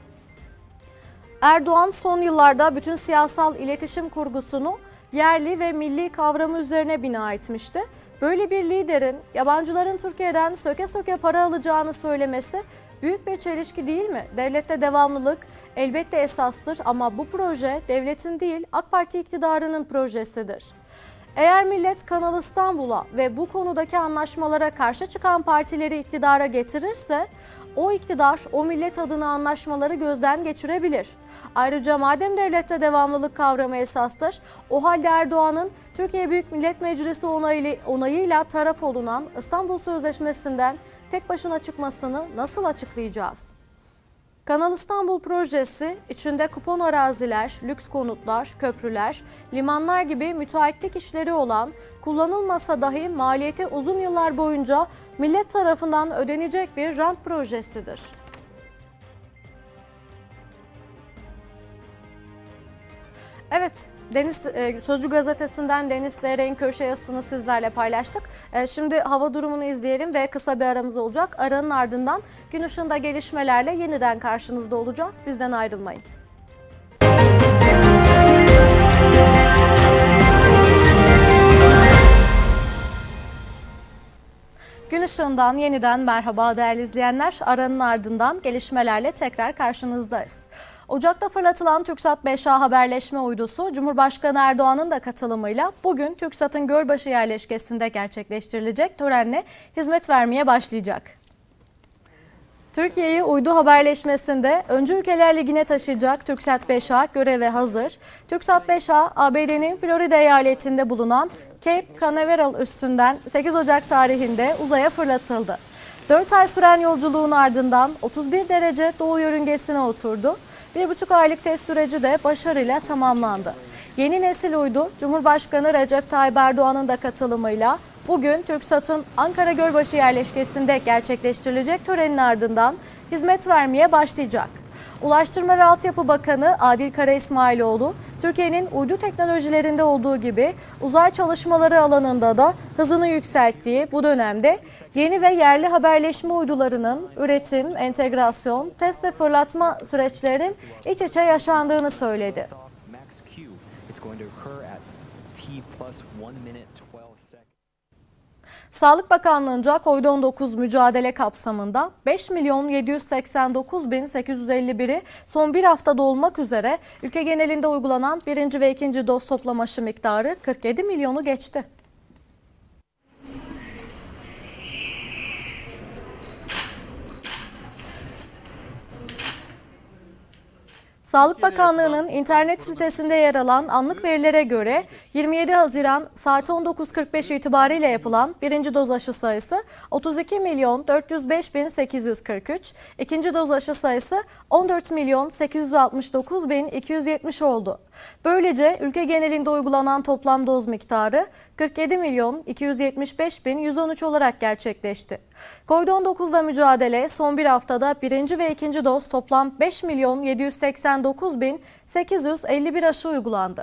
Erdoğan son yıllarda bütün siyasal iletişim kurgusunu yerli ve milli kavramı üzerine bina etmişti. Böyle bir liderin yabancıların Türkiye'den söke söke para alacağını söylemesi büyük bir çelişki değil mi? Devlette devamlılık elbette esastır ama bu proje devletin değil AK Parti iktidarının projesidir. Eğer millet Kanal İstanbul'a ve bu konudaki anlaşmalara karşı çıkan partileri iktidara getirirse o iktidar o millet adına anlaşmaları gözden geçirebilir. Ayrıca madem devlette devamlılık kavramı esastır, o halde Erdoğan'ın Türkiye Büyük Millet Meclisi onayıyla taraf olunan İstanbul Sözleşmesi'nden tek başına çıkmasını nasıl açıklayacağız? Kanal İstanbul projesi içinde kupon araziler, lüks konutlar, köprüler, limanlar gibi müteahhitlik işleri olan, kullanılmasa dahi maliyeti uzun yıllar boyunca millet tarafından ödenecek bir rant projesidir. Evet, Sözcü gazetesinden Deniz Zeyrek'in köşe yazısını sizlerle paylaştık. Şimdi hava durumunu izleyelim ve kısa bir aramız olacak. Aranın ardından gün ışığında gelişmelerle yeniden karşınızda olacağız. Bizden ayrılmayın. Gün ışığından yeniden merhaba değerli izleyenler. Aranın ardından gelişmelerle tekrar karşınızdayız. Ocak'ta fırlatılan TürkSat 5A haberleşme uydusu Cumhurbaşkanı Erdoğan'ın da katılımıyla bugün TürkSat'ın Gölbaşı yerleşkesinde gerçekleştirilecek törenle hizmet vermeye başlayacak. Türkiye'yi uydu haberleşmesinde öncü ülkeler ligine taşıyacak TürkSat 5A göreve hazır. TürkSat 5A, ABD'nin Florida eyaletinde bulunan Cape Canaveral üssünden 8 Ocak tarihinde uzaya fırlatıldı. 4 ay süren yolculuğun ardından 31 derece doğu yörüngesine oturdu. 1,5 aylık test süreci de başarıyla tamamlandı. Yeni nesil uydu, Cumhurbaşkanı Recep Tayyip Erdoğan'ın da katılımıyla bugün TürkSat'ın Ankara Gölbaşı yerleşkesinde gerçekleştirilecek törenin ardından hizmet vermeye başlayacak. Ulaştırma ve Altyapı Bakanı Adil Kara İsmailoğlu, Türkiye'nin uydu teknolojilerinde olduğu gibi uzay çalışmaları alanında da hızını yükselttiği bu dönemde yeni ve yerli haberleşme uydularının üretim, entegrasyon, test ve fırlatma süreçlerinin iç içe yaşandığını söyledi. Sağlık Bakanlığı'nca COVID-19 mücadele kapsamında 5.789.851'i son bir haftada olmak üzere ülke genelinde uygulanan birinci ve ikinci doz toplam aşı miktarı 47 milyonu geçti. Sağlık Bakanlığı'nın internet sitesinde yer alan anlık verilere göre 27 Haziran saat 19.45 itibariyle yapılan birinci doz aşı sayısı 32.405.843, ikinci doz aşı sayısı 14.869.270 oldu. Böylece ülke genelinde uygulanan toplam doz miktarı 47.275.113 olarak gerçekleşti. COVID-19'da mücadele son bir haftada birinci ve ikinci doz toplam 5.789.851 aşı uygulandı.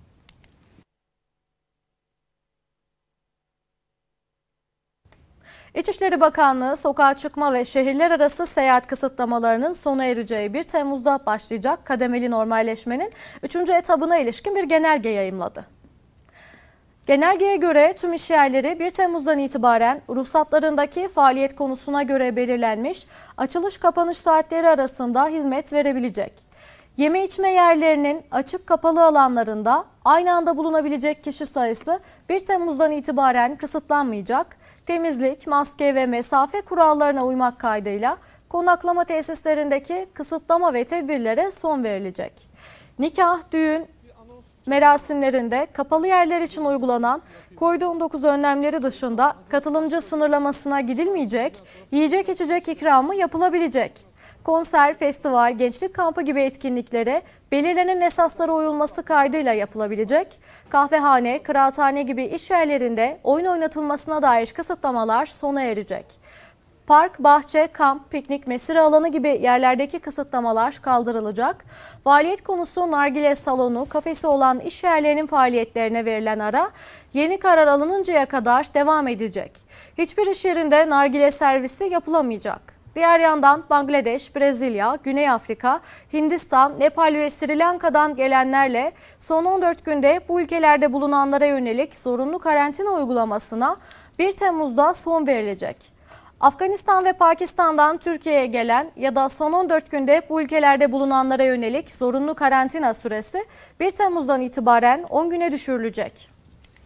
İçişleri Bakanlığı sokağa çıkma ve şehirler arası seyahat kısıtlamalarının sona ereceği 1 Temmuz'da başlayacak kademeli normalleşmenin 3. etabına ilişkin bir genelge yayımladı. Genelgeye göre tüm işyerleri 1 Temmuz'dan itibaren ruhsatlarındaki faaliyet konusuna göre belirlenmiş açılış kapanış saatleri arasında hizmet verebilecek. Yeme içme yerlerinin açık kapalı alanlarında aynı anda bulunabilecek kişi sayısı 1 Temmuz'dan itibaren kısıtlanmayacak. Temizlik, maske ve mesafe kurallarına uymak kaydıyla konaklama tesislerindeki kısıtlama ve tedbirlere son verilecek. Nikah, düğün merasimlerinde kapalı yerler için uygulanan COVID-19 önlemleri dışında katılımcı sınırlamasına gidilmeyecek, yiyecek içecek ikramı yapılabilecek. Konser, festival, gençlik kampı gibi etkinliklere belirlenen esaslara uyulması kaydıyla yapılabilecek. Kahvehane, kıraathane gibi iş yerlerinde oyun oynatılmasına dair kısıtlamalar sona erecek. Park, bahçe, kamp, piknik, mesire alanı gibi yerlerdeki kısıtlamalar kaldırılacak. Faaliyet konusu nargile salonu, kafesi olan iş yerlerinin faaliyetlerine verilen ara yeni karar alınıncaya kadar devam edecek. Hiçbir iş yerinde nargile servisi yapılamayacak. Diğer yandan Bangladeş, Brezilya, Güney Afrika, Hindistan, Nepal ve Sri Lanka'dan gelenlerle son 14 günde bu ülkelerde bulunanlara yönelik zorunlu karantina uygulamasına 1 Temmuz'da son verilecek. Afganistan ve Pakistan'dan Türkiye'ye gelen ya da son 14 günde bu ülkelerde bulunanlara yönelik zorunlu karantina süresi 1 Temmuz'dan itibaren 10 güne düşürülecek.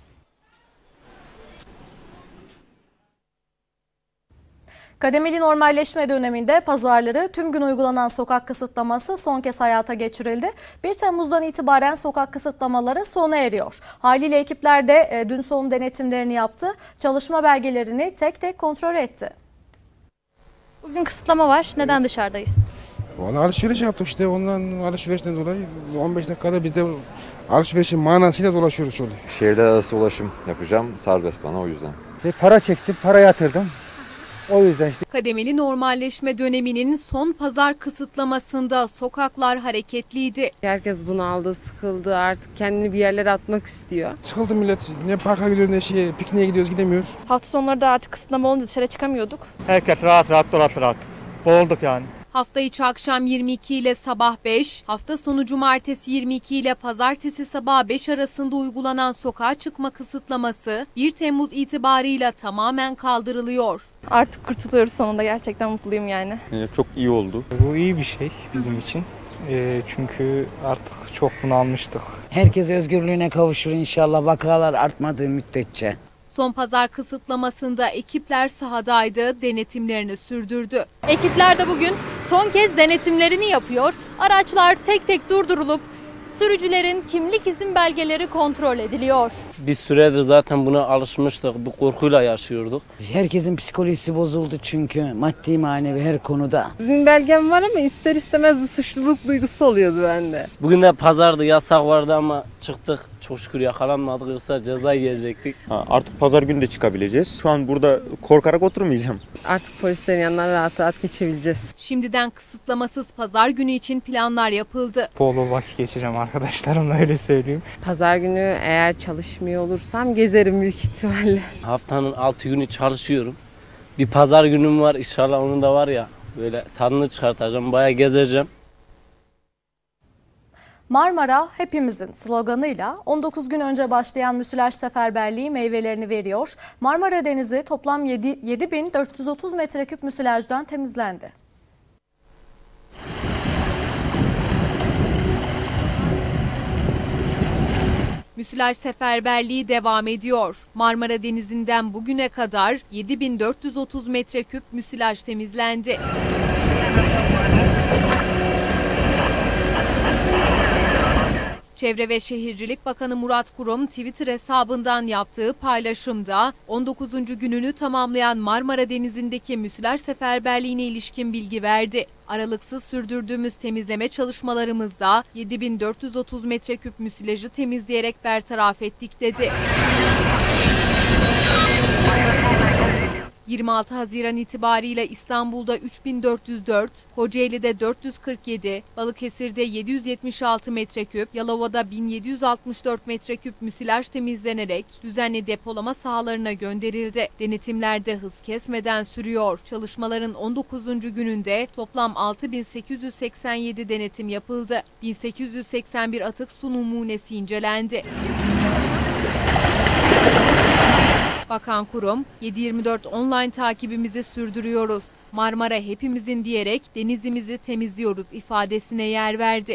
Kademeli normalleşme döneminde pazarları tüm gün uygulanan sokak kısıtlaması son kez hayata geçirildi. 1 Temmuz'dan itibaren sokak kısıtlamaları sona eriyor. Haliyle ekipler de dün son denetimlerini yaptı. Çalışma belgelerini tek tek kontrol etti. Bugün kısıtlama var. Neden dışarıdayız? Vallahi alışveriş yaptık işte, ondan alışverişten dolayı 15 dakikada biz de alışverişin manasıyla dolaşıyoruz şöyle. Şehirler arası ulaşım yapacağım, serbest bana o yüzden. Para çektim, para yatırdım. O yüzden işte. Kademeli normalleşme döneminin son pazar kısıtlamasında sokaklar hareketliydi. Herkes bunaldı, sıkıldı, artık kendini bir yerlere atmak istiyor. Sıkıldı millet. Ne parka gidiyoruz ne pikniğe gidiyoruz, gidemiyoruz. Hafta sonları da artık kısıtlama olunca dışarı çıkamıyorduk. Herkes rahat dolaşarak. Boğulduk yani. Hafta içi akşam 22 ile sabah 5, hafta sonu cumartesi 22 ile pazartesi sabah 5 arasında uygulanan sokağa çıkma kısıtlaması 1 Temmuz itibarıyla tamamen kaldırılıyor. Artık kurtuluyoruz sonunda, gerçekten mutluyum yani. Çok iyi oldu. Bu iyi bir şey bizim için. Çünkü artık çok bunalmıştık. Herkes özgürlüğüne kavuşur inşallah, vakalar artmadığı müddetçe. Son pazar kısıtlamasında ekipler sahadaydı, denetimlerini sürdürdü. Ekipler de bugün son kez denetimlerini yapıyor. Araçlar tek tek durdurulup Sürücülerin kimlik izin belgeleri kontrol ediliyor. Bir süredir zaten buna alışmıştık. Bu korkuyla yaşıyorduk. Herkesin psikolojisi bozuldu çünkü maddi manevi her konuda. İzin belgem var ama ister istemez bir suçluluk duygusu oluyordu bende. Bugün de pazardı, yasak vardı ama çıktık. Çok şükür yakalanmadık, yoksa ceza yiyecektik. Artık pazar günü de çıkabileceğiz. Şu an burada korkarak oturmayacağım. Artık polislerin yanından rahat rahat geçebileceğiz. Şimdiden kısıtlamasız pazar günü için planlar yapıldı. Bol bol vakit geçireceğim arkadaşlarımla, öyle söyleyeyim. Pazar günü eğer çalışmıyor olursam gezerim büyük ihtimalle. Haftanın 6 günü çalışıyorum. Bir pazar günüm var, inşallah onun da var ya, böyle tadını çıkartacağım, bayağı gezeceğim. Marmara hepimizin sloganıyla 19 gün önce başlayan müsilaj seferberliği meyvelerini veriyor. Marmara Denizi toplam 7.430 metreküp müsilajdan temizlendi. Müsilaj seferberliği devam ediyor. Marmara Denizi'nden bugüne kadar 7.430 metreküp müsilaj temizlendi. Çevre ve Şehircilik Bakanı Murat Kurum Twitter hesabından yaptığı paylaşımda 19. gününü tamamlayan Marmara Denizi'ndeki müsilaj seferberliğine ilişkin bilgi verdi. Aralıksız sürdürdüğümüz temizleme çalışmalarımızda 7.430 metreküp müsilajı temizleyerek bertaraf ettik dedi. 26 Haziran itibariyle İstanbul'da 3404, Kocaeli'de 447, Balıkesir'de 776 metreküp, Yalova'da 1764 metreküp müsilaj temizlenerek düzenli depolama sahalarına gönderildi. Denetimler de hız kesmeden sürüyor. Çalışmaların 19. gününde toplam 6887 denetim yapıldı. 1881 atık su numunesi incelendi. Bakan Kurum, 7/24 online takibimizi sürdürüyoruz. Marmara hepimizin diyerek denizimizi temizliyoruz ifadesine yer verdi.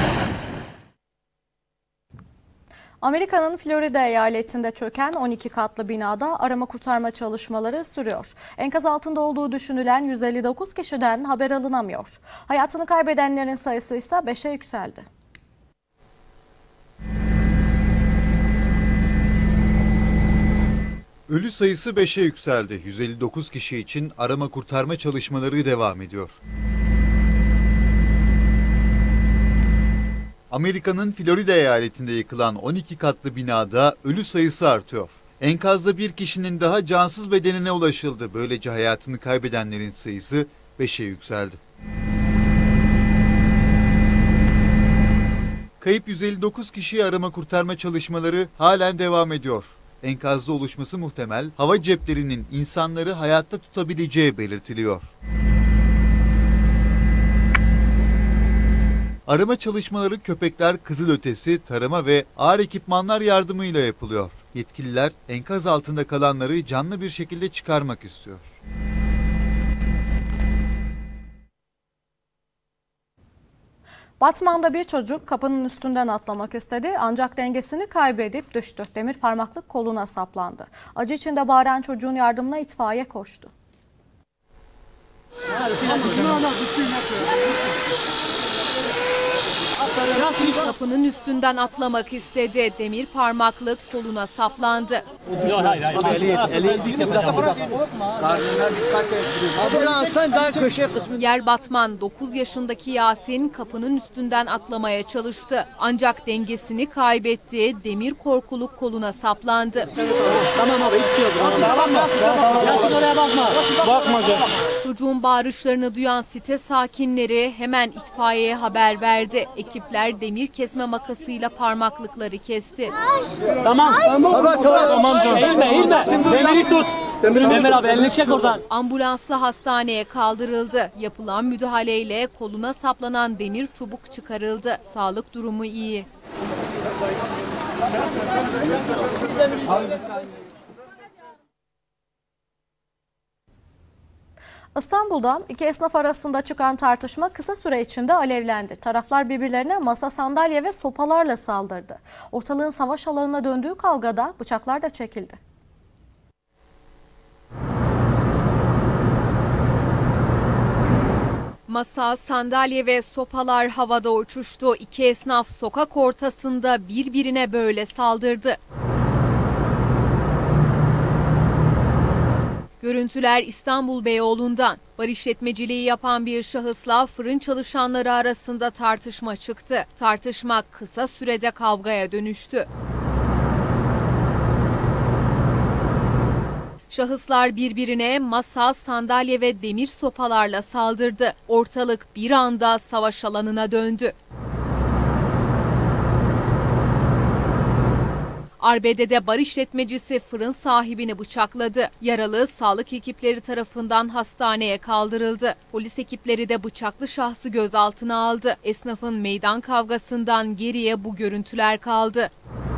Amerika'nın Florida eyaletinde çöken 12 katlı binada arama kurtarma çalışmaları sürüyor. Enkaz altında olduğu düşünülen 159 kişiden haber alınamıyor. Hayatını kaybedenlerin sayısı ise 5'e yükseldi. Ölü sayısı 5'e yükseldi. 159 kişi için arama kurtarma çalışmaları devam ediyor. Amerika'nın Florida eyaletinde yıkılan 12 katlı binada ölü sayısı artıyor. Enkazda bir kişinin daha cansız bedenine ulaşıldı. Böylece hayatını kaybedenlerin sayısı 5'e yükseldi. Kayıp 159 kişiyi arama kurtarma çalışmaları halen devam ediyor. Enkazda oluşması muhtemel hava ceplerinin insanları hayatta tutabileceği belirtiliyor. Arama çalışmaları köpekler, kızılötesi, tarama ve ağır ekipmanlar yardımıyla yapılıyor. Yetkililer enkaz altında kalanları canlı bir şekilde çıkarmak istiyor. Batman'da bir çocuk kapının üstünden atlamak istedi ancak dengesini kaybedip düştü. Demir parmaklık koluna saplandı. Acı içinde bağıran çocuğun yardımına itfaiye koştu. Kapının üstünden atlamak istedi. Demir parmaklık koluna saplandı. Yer Batman 9 yaşındaki Yasin kapının üstünden atlamaya çalıştı. Ancak dengesini kaybetti. Demir korkuluk koluna saplandı. Tamam abi, hiçbir şey yok. Tamam mı? Yasin oraya bakma. Bakma canım. Çocuğun bağırışlarını duyan site sakinleri hemen itfaiyeye haber verdi. Ekipler demir kesme makasıyla parmaklıkları kesti. Tamam. Tamam canım. Eğilme. Demiri tut. Demir abi elini çek oradan. Ambulansla hastaneye kaldırıldı. Yapılan müdahaleyle koluna saplanan demir çubuk çıkarıldı. Sağlık durumu iyi. İstanbul'da iki esnaf arasında çıkan tartışma kısa süre içinde alevlendi. Taraflar birbirlerine masa, sandalye ve sopalarla saldırdı. Ortalığın savaş alanına döndüğü kavgada bıçaklar da çekildi. Masa, sandalye ve sopalar havada uçuştu. İki esnaf sokak ortasında birbirine böyle saldırdı. Görüntüler İstanbul Beyoğlu'ndan. Bar işletmeciliği yapan bir şahısla fırın çalışanları arasında tartışma çıktı. Tartışma kısa sürede kavgaya dönüştü. Şahıslar birbirine masa, sandalye ve demir sopalarla saldırdı. Ortalık bir anda savaş alanına döndü. Arbede'de bar işletmecisi fırın sahibini bıçakladı. Yaralı sağlık ekipleri tarafından hastaneye kaldırıldı. Polis ekipleri de bıçaklı şahsı gözaltına aldı. Esnafın meydan kavgasından geriye bu görüntüler kaldı.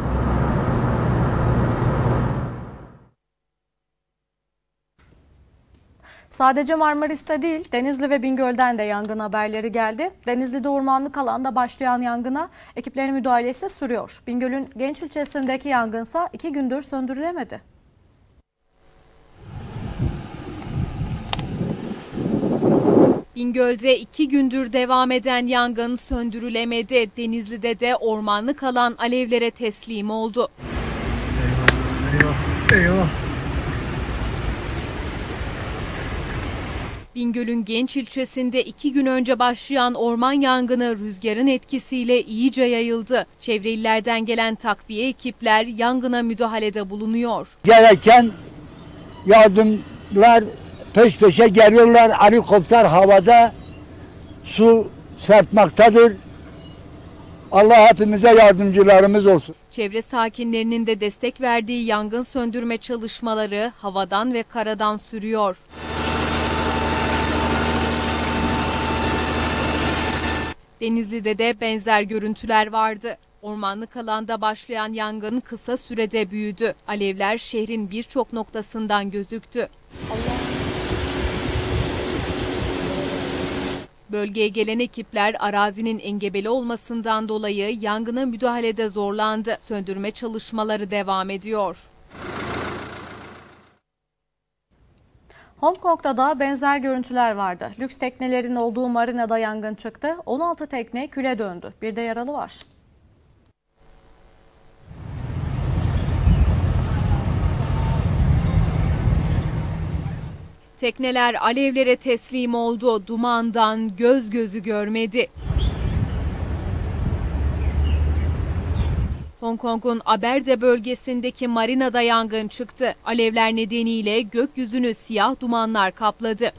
Sadece Marmaris'te değil, Denizli ve Bingöl'den de yangın haberleri geldi. Denizli'de ormanlık alanda başlayan yangına ekiplerin müdahalesi sürüyor. Bingöl'ün Genç ilçesindeki yangınsa 2 gündür söndürülemedi. Bingöl'de 2 gündür devam eden yangın söndürülemedi. Denizli'de de ormanlık alan alevlere teslim oldu. Eyvah. Bingöl'ün Genç ilçesinde 2 gün önce başlayan orman yangını rüzgarın etkisiyle iyice yayıldı. Çevre illerden gelen takviye ekipler yangına müdahalede bulunuyor. Gereken yardımlar peş peşe geliyorlar. Helikopter havada su serpmaktadır. Allah hepimize yardımcılarımız olsun. Çevre sakinlerinin de destek verdiği yangın söndürme çalışmaları havadan ve karadan sürüyor. Denizli'de de benzer görüntüler vardı. Ormanlık alanda başlayan yangın kısa sürede büyüdü. Alevler şehrin birçok noktasından gözüktü. Bölgeye gelen ekipler arazinin engebeli olmasından dolayı yangına müdahalede zorlandı. Söndürme çalışmaları devam ediyor. Hong Kong'da da benzer görüntüler vardı. Lüks teknelerin olduğu marinada yangın çıktı. 16 tekne küle döndü. Bir de yaralı var. Tekneler alevlere teslim oldu. Dumandan göz gözü görmedi. Hong Kong'un Aberde bölgesindeki marinada yangın çıktı. Alevler nedeniyle gökyüzünü siyah dumanlar kapladı.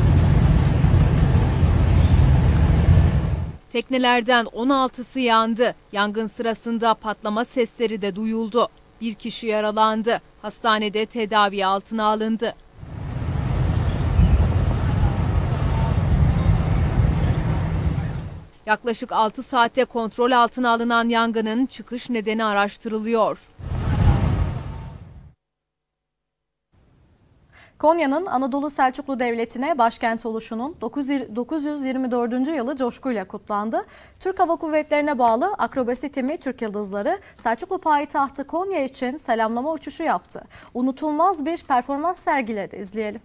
Teknelerden 16'sı yandı. Yangın sırasında patlama sesleri de duyuldu. Bir kişi yaralandı. Hastanede tedavi altına alındı. Yaklaşık 6 saatte kontrol altına alınan yangının çıkış nedeni araştırılıyor. Konya'nın Anadolu Selçuklu Devleti'ne başkent oluşunun 924. yılı coşkuyla kutlandı. Türk Hava Kuvvetleri'ne bağlı akrobasi timi Türk Yıldızları Selçuklu payitahtı Konya için selamlama uçuşu yaptı. Unutulmaz bir performans sergiledi. İzleyelim.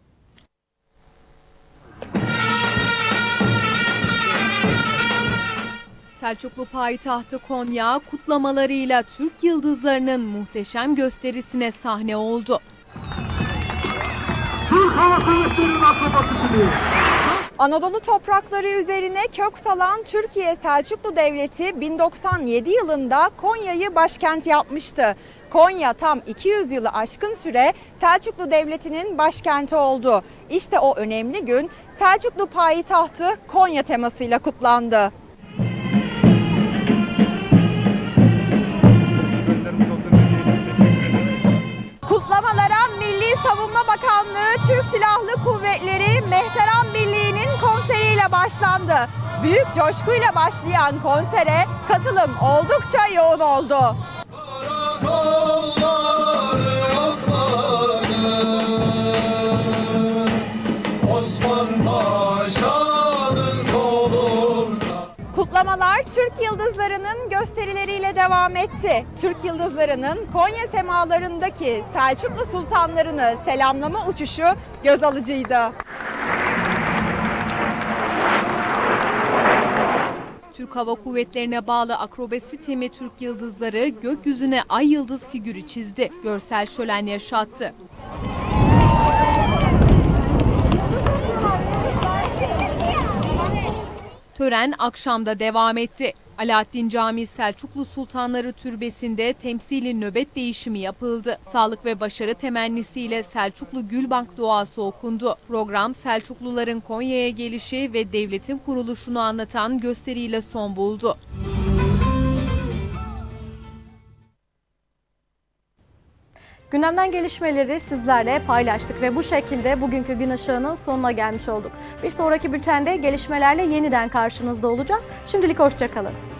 Selçuklu payitahtı Konya kutlamalarıyla Türk Yıldızları'nın muhteşem gösterisine sahne oldu. Türk Hava Kuvvetleri'nin akrobasi timi. Anadolu toprakları üzerine kök salan Türkiye Selçuklu Devleti 1097 yılında Konya'yı başkent yapmıştı. Konya tam 200 yılı aşkın süre Selçuklu Devleti'nin başkenti oldu. İşte o önemli gün Selçuklu payitahtı Konya temasıyla kutlandı. Kutlamalara Milli Savunma Bakanlığı, Türk Silahlı Kuvvetleri, Mehteran Birliği'nin konseriyle başlandı. Büyük coşkuyla başlayan konsere katılım oldukça yoğun oldu. Kutlamalar Türk Yıldızları'nın gösterileriyle devam etti. Türk Yıldızları'nın Konya semalarındaki Selçuklu sultanlarını selamlama uçuşu göz alıcıydı. Türk Hava Kuvvetleri'ne bağlı akrobasi timi Türk Yıldızları gökyüzüne ay yıldız figürü çizdi. Görsel şölen yaşattı. Tören akşamda devam etti. Alaaddin Camii Selçuklu Sultanları Türbesi'nde temsili nöbet değişimi yapıldı. Sağlık ve başarı temennisiyle Selçuklu Gülbank duası okundu. Program Selçukluların Konya'ya gelişi ve devletin kuruluşunu anlatan gösteriyle son buldu. Gündemden gelişmeleri sizlerle paylaştık ve bu şekilde bugünkü Gün Işığı'nın sonuna gelmiş olduk. Bir sonraki bültende gelişmelerle yeniden karşınızda olacağız. Şimdilik hoşça kalın.